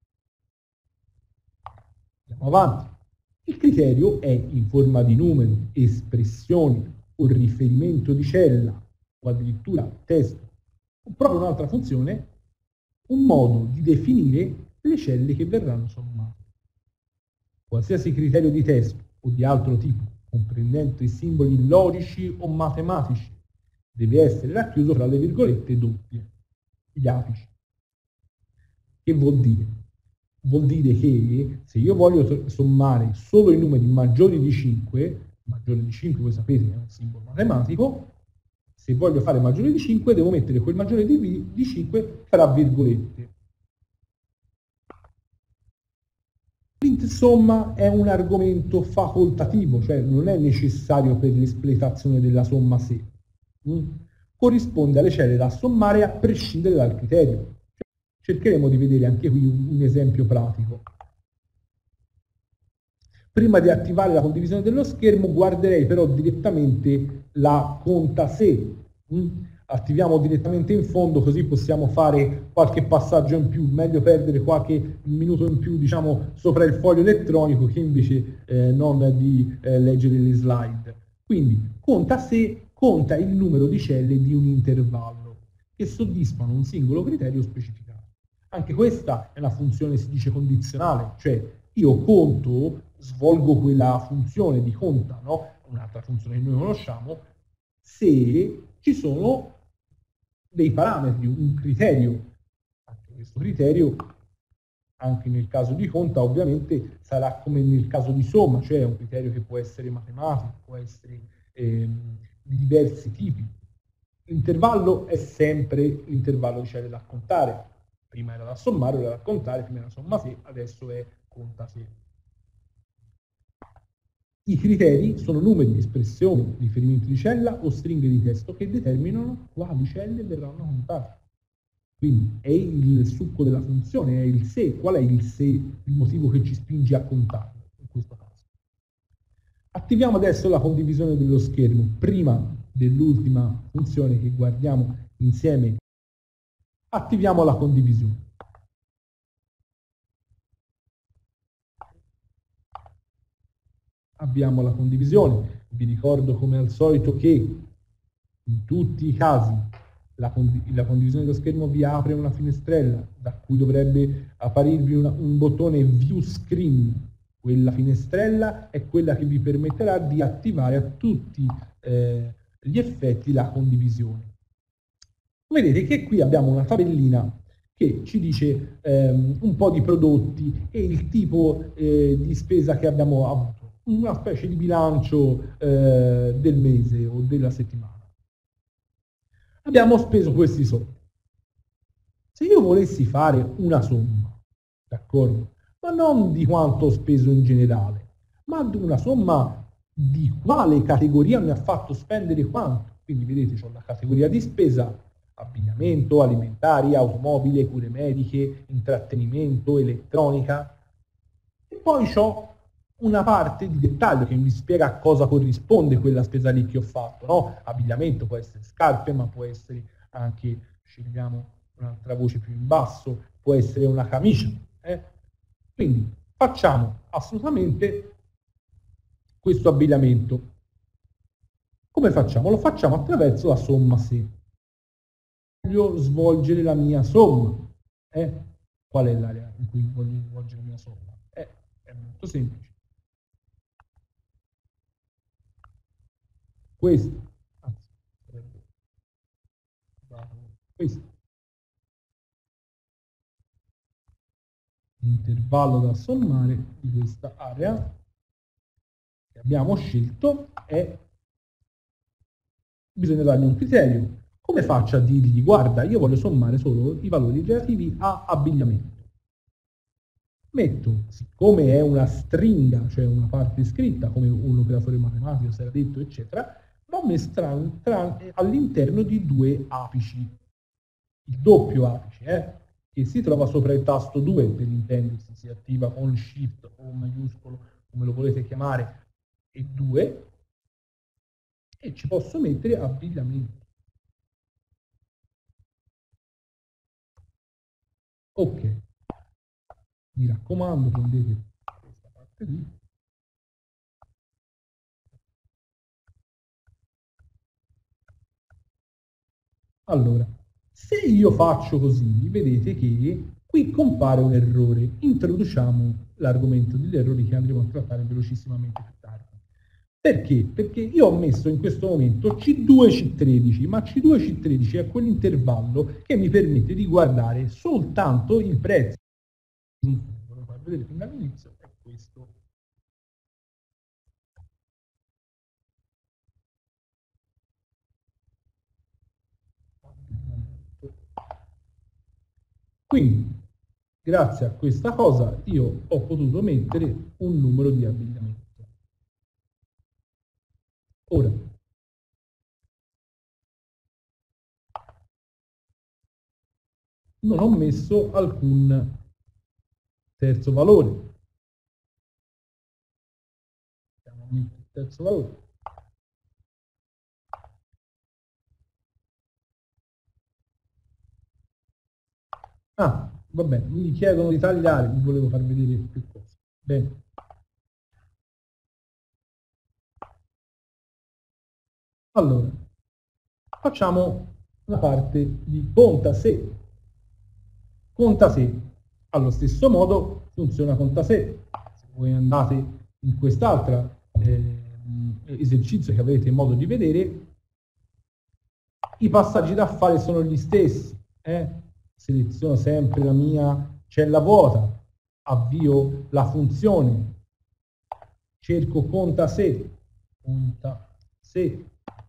Andiamo avanti. Il criterio è in forma di numeri, espressioni o riferimento di cella o addirittura testo proprio un'altra funzione, un modo di definire le celle che verranno sommate. Qualsiasi criterio di testo o di altro tipo, comprendente simboli logici o matematici, deve essere racchiuso fra le virgolette doppie, gli apici. Che vuol dire? Vuol dire che se io voglio sommare solo i numeri maggiori di cinque, maggiore di cinque voi sapete è un simbolo matematico, se voglio fare maggiore di cinque devo mettere quel maggiore di, di cinque fra virgolette. L'int somma è un argomento facoltativo, cioè non è necessario per l'espletazione della somma se. Mm? Corrisponde alle celle da sommare a prescindere dal criterio. Cercheremo di vedere anche qui un, un esempio pratico. Prima di attivare la condivisione dello schermo guarderei però direttamente la conta se. Mm? Attiviamo direttamente in fondo così possiamo fare qualche passaggio in più, meglio perdere qualche minuto in più diciamo sopra il foglio elettronico che invece eh, non di eh, leggere le slide. Quindi conta se conta il numero di celle di un intervallo che soddisfano un singolo criterio specificato. Anche questa è una funzione, si dice, condizionale, cioè io conto, svolgo quella funzione di conta, no? Un'altra funzione che noi conosciamo, se ci sono dei parametri, un criterio. Anche questo criterio, anche nel caso di conta, ovviamente sarà come nel caso di somma, cioè un criterio che può essere matematico, può essere ehm, di diversi tipi. L'intervallo è sempre l'intervallo di celle da contare. Prima era da sommare, ora da contare, prima era somma se, adesso è conta se. I criteri sono numeri, espressioni, riferimenti di cella o stringhe di testo che determinano quali celle verranno contate. Quindi è il succo della funzione, è il se. Qual è il se, il motivo che ci spinge a contarlo in questo caso? Attiviamo adesso la condivisione dello schermo, prima dell'ultima funzione che guardiamo insieme. Attiviamo la condivisione. Abbiamo la condivisione. Vi ricordo come al solito che in tutti i casi la, condi la condivisione dello schermo vi apre una finestrella da cui dovrebbe apparirvi una, un bottone View Screen. Quella finestrella è quella che vi permetterà di attivare a tutti eh, gli effetti la condivisione. Vedete che qui abbiamo una tabellina che ci dice ehm, un po' di prodotti e il tipo eh, di spesa che abbiamo avuto. Una specie di bilancio eh, del mese o della settimana. Abbiamo speso questi soldi. Se io volessi fare una somma, d'accordo? Ma non di quanto ho speso in generale, ma di una somma di quale categoria mi ha fatto spendere quanto. Quindi vedete, ho la categoria di spesa, abbigliamento, alimentari, automobile, cure mediche, intrattenimento, elettronica, e poi ho una parte di dettaglio che mi spiega a cosa corrisponde quella spesa lì che ho fatto, no? Abbigliamento può essere scarpe, ma può essere anche, scegliamo un'altra voce più in basso, può essere una camicia. Eh? Quindi facciamo assolutamente questo abbigliamento. Come facciamo? Lo facciamo attraverso la somma se. Voglio svolgere la mia somma. Eh? Qual è l'area in cui voglio svolgere la mia somma? Eh, è molto semplice. Questo, anzi, questo l'intervallo da sommare di questa area che abbiamo scelto è, bisogna dargli un criterio. Come faccio a dirgli, guarda, io voglio sommare solo i valori relativi a abbigliamento? Metto, siccome è una stringa, cioè una parte scritta, come un operatore matematico si era detto, eccetera, l'ho messa all'interno di due apici, il doppio apice, eh, che si trova sopra il tasto due, per intendersi, si attiva con Shift o maiuscolo, come lo volete chiamare, e due, e ci posso mettere abbigliamento. Ok, mi raccomando, prendete questa parte qui. Allora, Se io faccio così, vedete che qui compare un errore. Introduciamo l'argomento degli errori che andremo a trattare velocissimamente più tardi. Perché? Perché io ho messo in questo momento C due C tredici, ma C due C tredici è quell'intervallo che mi permette di guardare soltanto il prezzo. Voglio far vedere fin dall'inizio, è questo. Quindi, grazie a questa cosa, io ho potuto mettere un numero di abbigliamento. Ora, non ho messo alcun terzo valore. Andiamo a mettere il terzo valore. Ah, va bene, mi chiedono di tagliare, vi volevo far vedere più cose. Bene. Allora, facciamo la parte di conta se. Conta se. Allo stesso modo funziona conta se. Se voi andate in quest'altra eh, esercizio che avrete modo di vedere, i passaggi da fare sono gli stessi. Eh? Seleziono sempre la mia cella vuota, avvio la funzione, cerco conta se, conta se,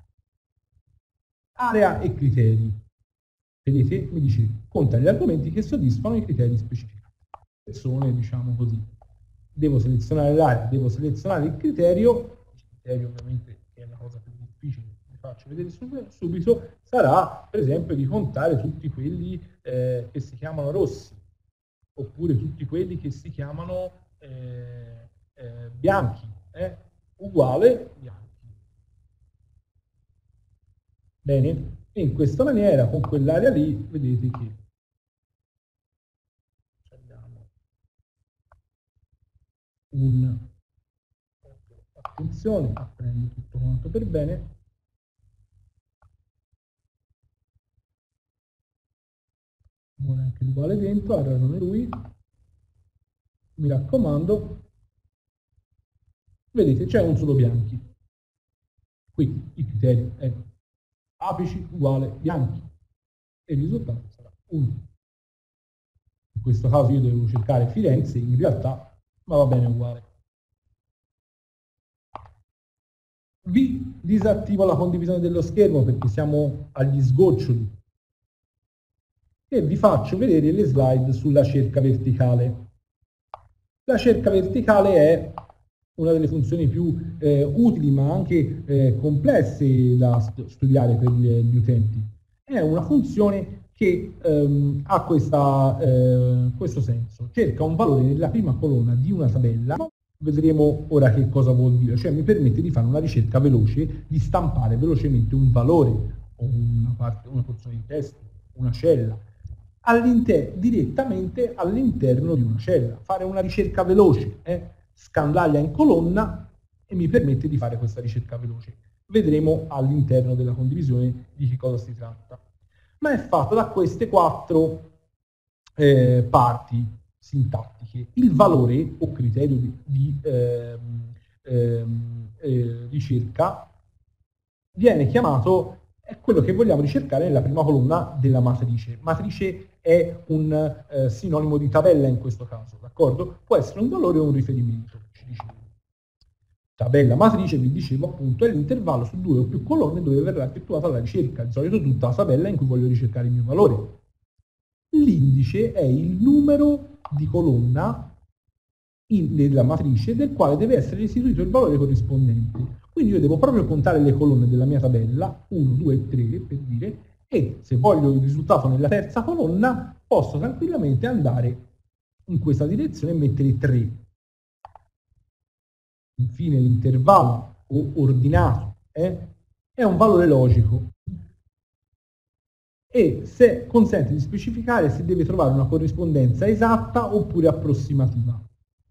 area e criteri. Vedete? Mi dice conta gli argomenti che soddisfano i criteri specificati. Persone, diciamo così. Devo selezionare l'area, devo selezionare il criterio. Il criterio ovviamente che è la cosa più difficile, vi faccio vedere subito, sarà per esempio di contare tutti quelli eh, che si chiamano rossi, oppure tutti quelli che si chiamano eh, eh, bianchi, eh? Uguale bianchi. Bene? E in questa maniera, con quell'area lì, vedete che abbiamo un... Attenzione, prendo tutto quanto per bene. Vuole anche l'uguale dentro, ha ragione lui. Mi raccomando. Vedete, c'è un solo bianchi. Qui il criterio è apici uguale bianchi e il risultato sarà uno. In questo caso io devo cercare Firenze, in realtà, ma va bene uguale. Vi disattivo la condivisione dello schermo perché siamo agli sgoccioli e vi faccio vedere le slide sulla cerca verticale. La cerca verticale è una delle funzioni più eh, utili ma anche eh, complesse da studiare per gli, gli utenti. È una funzione che ehm, ha questa, eh, questo senso. Cerca un valore nella prima colonna di una tabella. Vedremo ora che cosa vuol dire. Cioè mi permette di fare una ricerca veloce, di stampare velocemente un valore o una, parte, una porzione di testo, una cella, direttamente all'interno di una cella. Fare una ricerca veloce. Eh? Scandaglia in colonna e mi permette di fare questa ricerca veloce. Vedremo all'interno della condivisione di che cosa si tratta. Ma è fatto da queste quattro eh, parti sintattiche. Il valore o criterio di, di eh, eh, eh, ricerca viene chiamato, è quello che vogliamo ricercare nella prima colonna della matrice. Matrice è un eh, sinonimo di tabella in questo caso, d'accordo? Può essere un valore o un riferimento, ci dicevo. Tabella matrice, vi dicevo appunto, è l'intervallo su due o più colonne dove verrà effettuata la ricerca, di solito tutta la tabella in cui voglio ricercare il mio valore. L'indice è il numero di colonna in, nella matrice del quale deve essere restituito il valore corrispondente. Quindi io devo proprio contare le colonne della mia tabella, uno, due, tre per dire, e se voglio il risultato nella terza colonna posso tranquillamente andare in questa direzione e mettere tre. Infine l'intervallo ordinato eh, è un valore logico e se consente di specificare se deve trovare una corrispondenza esatta oppure approssimativa.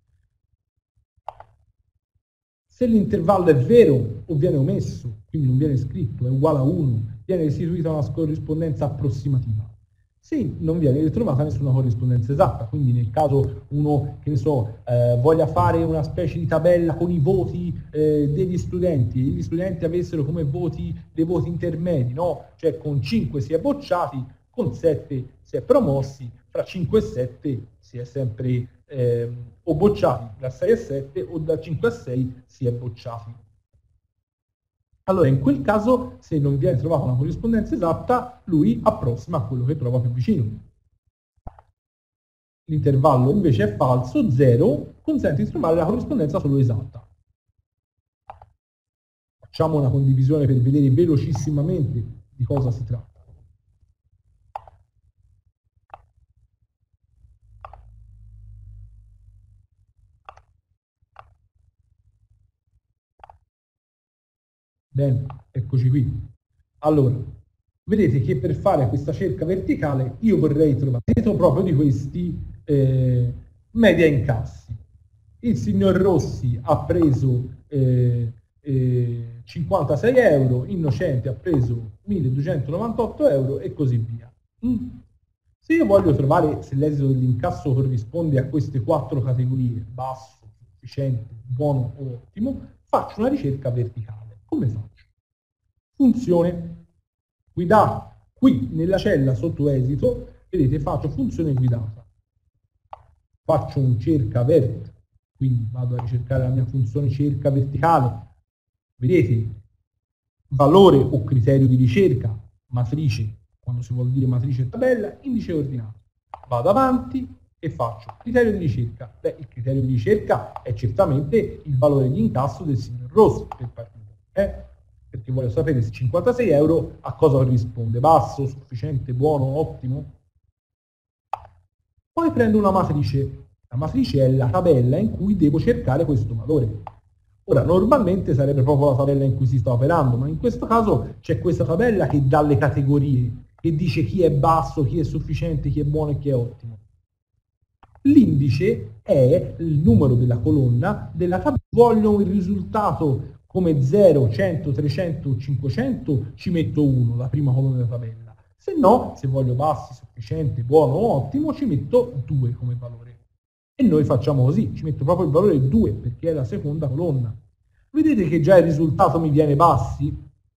Se l'intervallo è vero o viene omesso, quindi non viene scritto, è uguale a uno, viene restituita una corrispondenza approssimativa. se non viene ritrovata nessuna corrispondenza esatta. Quindi nel caso uno, che ne so, eh, voglia fare una specie di tabella con i voti eh, degli studenti, e gli studenti avessero come voti dei voti intermedi, no? Cioè con cinque si è bocciati, con sette si è promossi, fra cinque e sette si è sempre eh, o bocciati, da sei a sette o da cinque a sei si è bocciati. Allora, in quel caso, se non viene trovata una corrispondenza esatta, lui approssima a quello che trova più vicino. L'intervallo invece è falso, zero, consente di trovare la corrispondenza solo esatta. Facciamo una condivisione per vedere velocissimamente di cosa si tratta. Bene, eccoci qui. Allora, vedete che per fare questa cerca verticale io vorrei trovare dietro proprio di questi eh, media incassi. Il signor Rossi ha preso eh, eh, cinquantasei euro, Innocente ha preso milleduecentonovantotto euro e così via. Mm. Se io voglio trovare se l'esito dell'incasso corrisponde a queste quattro categorie, basso, sufficiente, buono o ottimo, faccio una ricerca verticale. Come faccio? Funzione guidata. Qui nella cella sotto esito, vedete, faccio funzione guidata. Faccio un cerca vert, quindi vado a ricercare la mia funzione cerca verticale. Vedete, valore o criterio di ricerca, matrice, quando si vuol dire matrice e tabella, indice ordinato. Vado avanti e faccio criterio di ricerca. Beh, il criterio di ricerca è certamente il valore di incasso del signor Rossi per partire. Eh? Perché voglio sapere se cinquantasei euro a cosa corrisponde, basso, sufficiente, buono, ottimo. Poi prendo una matrice. La matrice è la tabella in cui devo cercare questo valore. Ora, normalmente sarebbe proprio la tabella in cui si sta operando, ma in questo caso c'è questa tabella che dà le categorie, che dice chi è basso, chi è sufficiente, chi è buono e chi è ottimo. L'indice è il numero della colonna della tabella. Voglio il risultato come zero, cento, trecento, cinquecento, ci metto uno, la prima colonna della tabella. Se no, se voglio bassi, sufficiente, buono o ottimo, ci metto due come valore. E noi facciamo così, ci metto proprio il valore due, perché è la seconda colonna. Vedete che già il risultato mi viene bassi?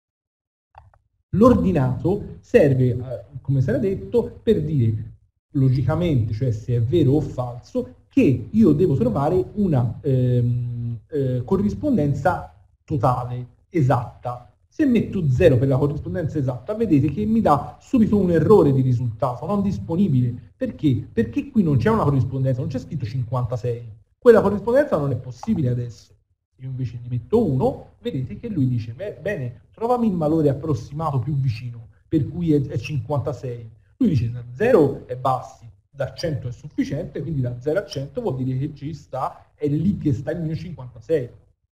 L'ordinato serve, come si era detto, per dire logicamente, cioè se è vero o falso, che io devo trovare una ehm, eh, corrispondenza totale, esatta. Se metto zero per la corrispondenza esatta, vedete che mi dà subito un errore di risultato, non disponibile. Perché? Perché qui non c'è una corrispondenza, non c'è scritto cinquantasei. Quella corrispondenza non è possibile adesso. Io invece gli metto uno, vedete che lui dice, bene, trovami il valore approssimato più vicino, per cui è, è cinquantasei. Lui dice, da zero è bassi, da cento è sufficiente, quindi da zero a cento vuol dire che ci sta, è lì che sta il mio cinquantasei.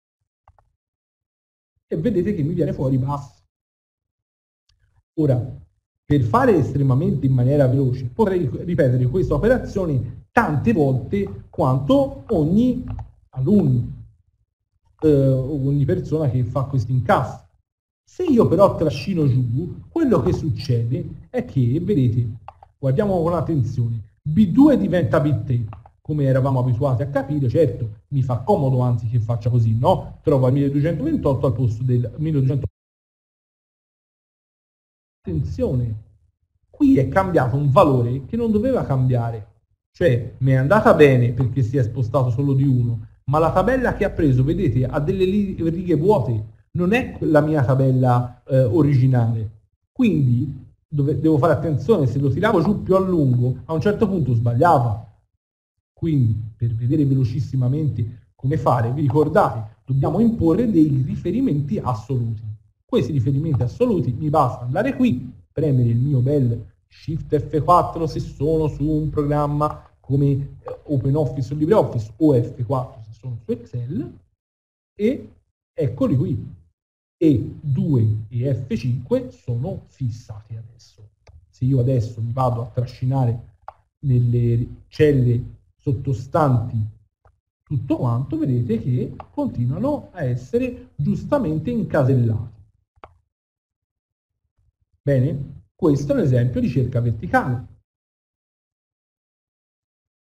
E vedete che mi viene fuori basso. Ora, per fare estremamente in maniera veloce, potrei ripetere questa operazione tante volte quanto ogni alunno, eh, ogni persona che fa questi incassi. Se io però trascino giù, quello che succede è che, vedete, guardiamo con attenzione, B due diventa B tre, come eravamo abituati a capire. Certo, mi fa comodo anzi che faccia così, no? Trova il milleduecentoventotto al posto del milleduecento. Attenzione, qui è cambiato un valore che non doveva cambiare, cioè mi è andata bene perché si è spostato solo di uno, ma la tabella che ha preso, vedete, ha delle righe vuote, non è la mia tabella eh, originale. Quindi dove, devo fare attenzione, se lo tiravo giù più a lungo, a un certo punto sbagliava. Quindi, per vedere velocissimamente come fare, vi ricordate, dobbiamo imporre dei riferimenti assoluti. Questi riferimenti assoluti mi basta andare qui, premere il mio bel Shift F quattro se sono su un programma come OpenOffice o LibreOffice, o F quattro se sono su Excel, e eccoli qui. E due e F cinque sono fissati adesso. Se io adesso mi vado a trascinare nelle celle sottostanti tutto quanto, vedete che continuano a essere giustamente incasellati. Bene, questo è un esempio di cerca verticale.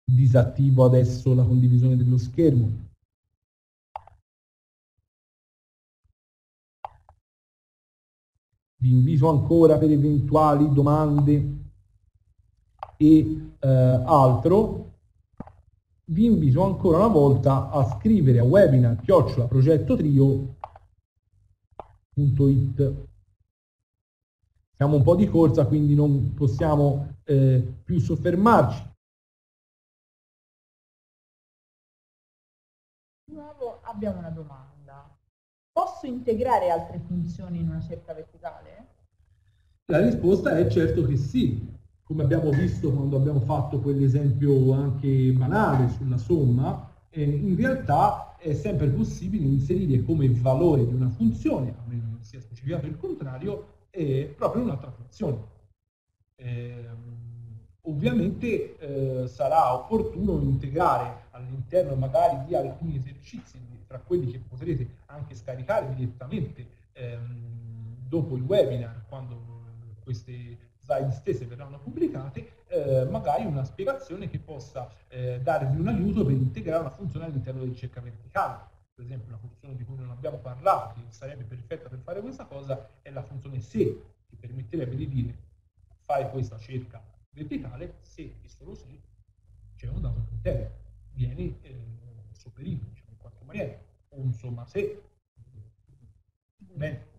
Disattivo adesso la condivisione dello schermo. Vi invito ancora per eventuali domande e eh, altro, vi invito ancora una volta a scrivere a webinar chiocciola progettotrio punto it. Siamo un po' di corsa, quindi non possiamo eh, più soffermarci. Di nuovo abbiamo una domanda. Posso integrare altre funzioni in una cerca verticale? La risposta è certo che sì. Come abbiamo visto quando abbiamo fatto quell'esempio anche banale sulla somma, eh, in realtà è sempre possibile inserire come valore di una funzione, a meno non sia specificato il contrario, eh, proprio un'altra funzione. Eh, ovviamente eh, sarà opportuno integrare all'interno magari di alcuni esercizi, tra quelli che potrete anche scaricare direttamente ehm, dopo il webinar, quando queste slide stesse verranno pubblicate, eh, magari una spiegazione che possa eh, darvi un aiuto per integrare una funzione all'interno del cerca verticale. Per esempio, una funzione di cui non abbiamo parlato, che sarebbe perfetta per fare questa cosa, è la funzione se, che permetterebbe di dire fai questa cerca verticale se e solo se c'è un dato criterio, vieni eh, sopperito, diciamo, in qualche maniera, o insomma se. Bene.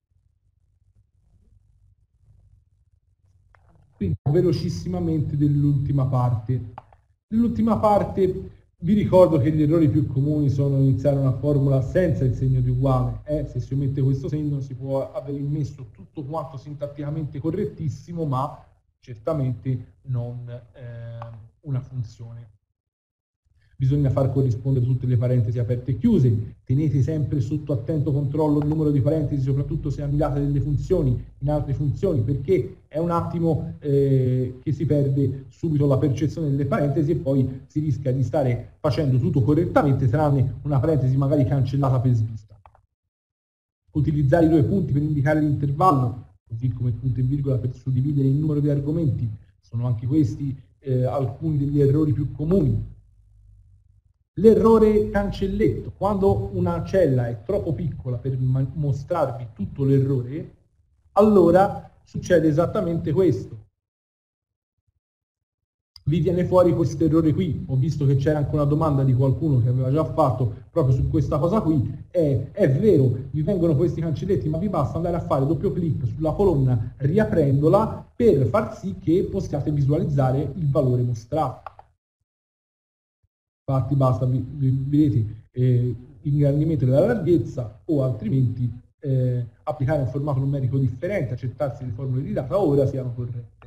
Quindi velocissimamente dell'ultima parte. Nell'ultima parte vi ricordo che gli errori più comuni sono iniziare una formula senza il segno di uguale. Eh? Se si omette questo segno si può aver immesso tutto quanto sintatticamente correttissimo, ma certamente non eh, una funzione. Bisogna far corrispondere tutte le parentesi aperte e chiuse, tenete sempre sotto attento controllo il numero di parentesi, soprattutto se annidate delle funzioni in altre funzioni, perché è un attimo eh, che si perde subito la percezione delle parentesi e poi si rischia di stare facendo tutto correttamente, tranne una parentesi magari cancellata per svista. Utilizzare i due punti per indicare l'intervallo, così come il punto e virgola per suddividere il numero di argomenti, sono anche questi eh, alcuni degli errori più comuni. L'errore cancelletto, quando una cella è troppo piccola per mostrarvi tutto l'errore, allora succede esattamente questo. Vi viene fuori questo errore qui. Ho visto che c'era anche una domanda di qualcuno che aveva già fatto proprio su questa cosa qui. È, è vero, vi vengono questi cancelletti, ma vi basta andare a fare doppio clic sulla colonna riaprendola per far sì che possiate visualizzare il valore mostrato. Infatti basta, vedete, eh, ingrandimento della larghezza o altrimenti eh, applicare un formato numerico differente, accettarsi le formule di data ora siano corrette.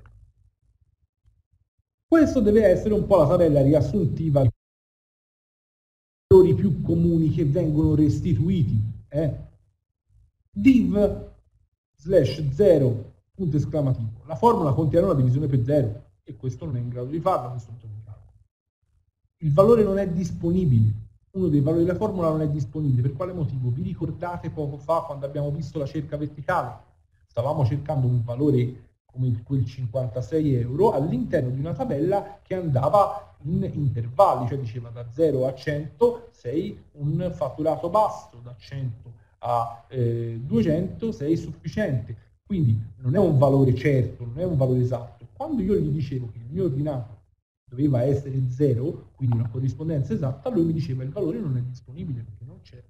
Questo deve essere un po' la tabella riassuntiva dei valori più comuni che vengono restituiti. Eh? Div slash zero punto esclamativo. La formula contiene una divisione per zero e questo non è in grado di farlo, questo non è in grado. Il valore non è disponibile, uno dei valori della formula non è disponibile. Per quale motivo? Vi ricordate poco fa quando abbiamo visto la cerca verticale? Stavamo cercando un valore come quel cinquantasei euro all'interno di una tabella che andava in intervalli, cioè diceva da zero a cento sei un fatturato basso, da cento a eh, duecento sei sufficiente. Quindi non è un valore certo, non è un valore esatto. Quando io gli dicevo che il mio ordinato doveva essere zero, quindi una corrispondenza esatta, lui mi diceva che il valore non è disponibile perché non c'è.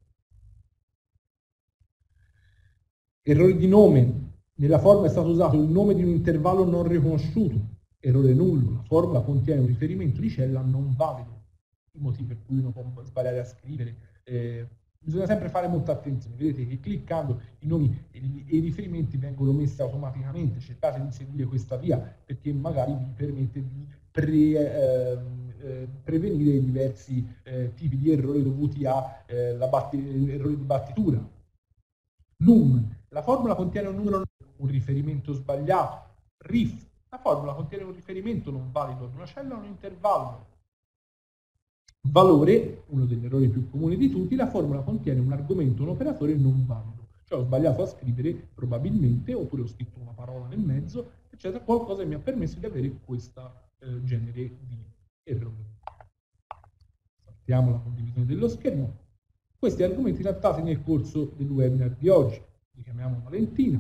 Errore di nome. Nella formula è stato usato il nome di un intervallo non riconosciuto. Errore nullo. La formula contiene un riferimento di cella non valido. I motivi per cui uno può sbagliare a scrivere. Eh, bisogna sempre fare molta attenzione. Vedete che cliccando i nomi e i riferimenti vengono messi automaticamente. Cercate di seguire questa via perché magari vi permette di Pre, eh, eh, prevenire diversi eh, tipi di errori dovuti a eh, la errori di battitura. Num, la formula contiene un numero, un riferimento sbagliato. Rif, la formula contiene un riferimento non valido ad una cella o un intervallo. Valore, uno degli errori più comuni di tutti, la formula contiene un argomento, un operatore non valido. Cioè ho sbagliato a scrivere probabilmente, oppure ho scritto una parola nel mezzo, eccetera, qualcosa che mi ha permesso di avere questa genere di errori. Attiviamo la condivisione dello schermo. Questi argomenti trattati nel corso del webinar di oggi. Li chiamiamo Valentina.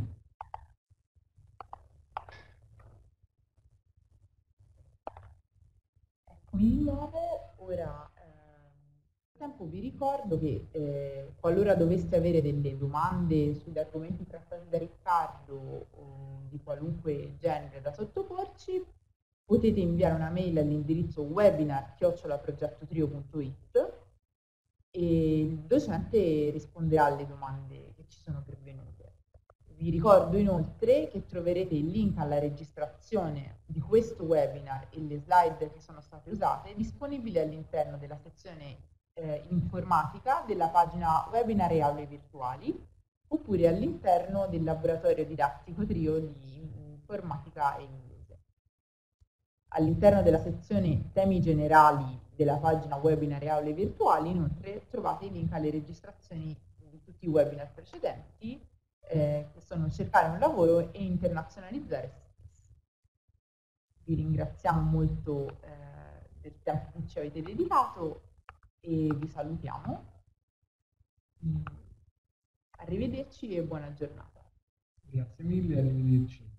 Eccomi di nuovo. Ora, eh, tempo vi ricordo che eh, qualora doveste avere delle domande sugli argomenti trattati da Riccardo o di qualunque genere da sottoporci, potete inviare una mail all'indirizzo webinar chiocciola progettotrio punto it e il docente risponderà alle domande che ci sono pervenute. Vi ricordo inoltre che troverete il link alla registrazione di questo webinar e le slide che sono state usate disponibili all'interno della sezione eh, informatica della pagina webinar e aule virtuali oppure all'interno del laboratorio didattico trio di informatica e inglese. All'interno della sezione temi generali della pagina webinar e aule virtuali inoltre trovate i link alle registrazioni di tutti i webinar precedenti eh, che sono cercare un lavoro e internazionalizzare se stessi. Vi ringraziamo molto eh, del tempo che ci avete dedicato e vi salutiamo. Mm. Arrivederci e buona giornata. Grazie mille, arrivederci.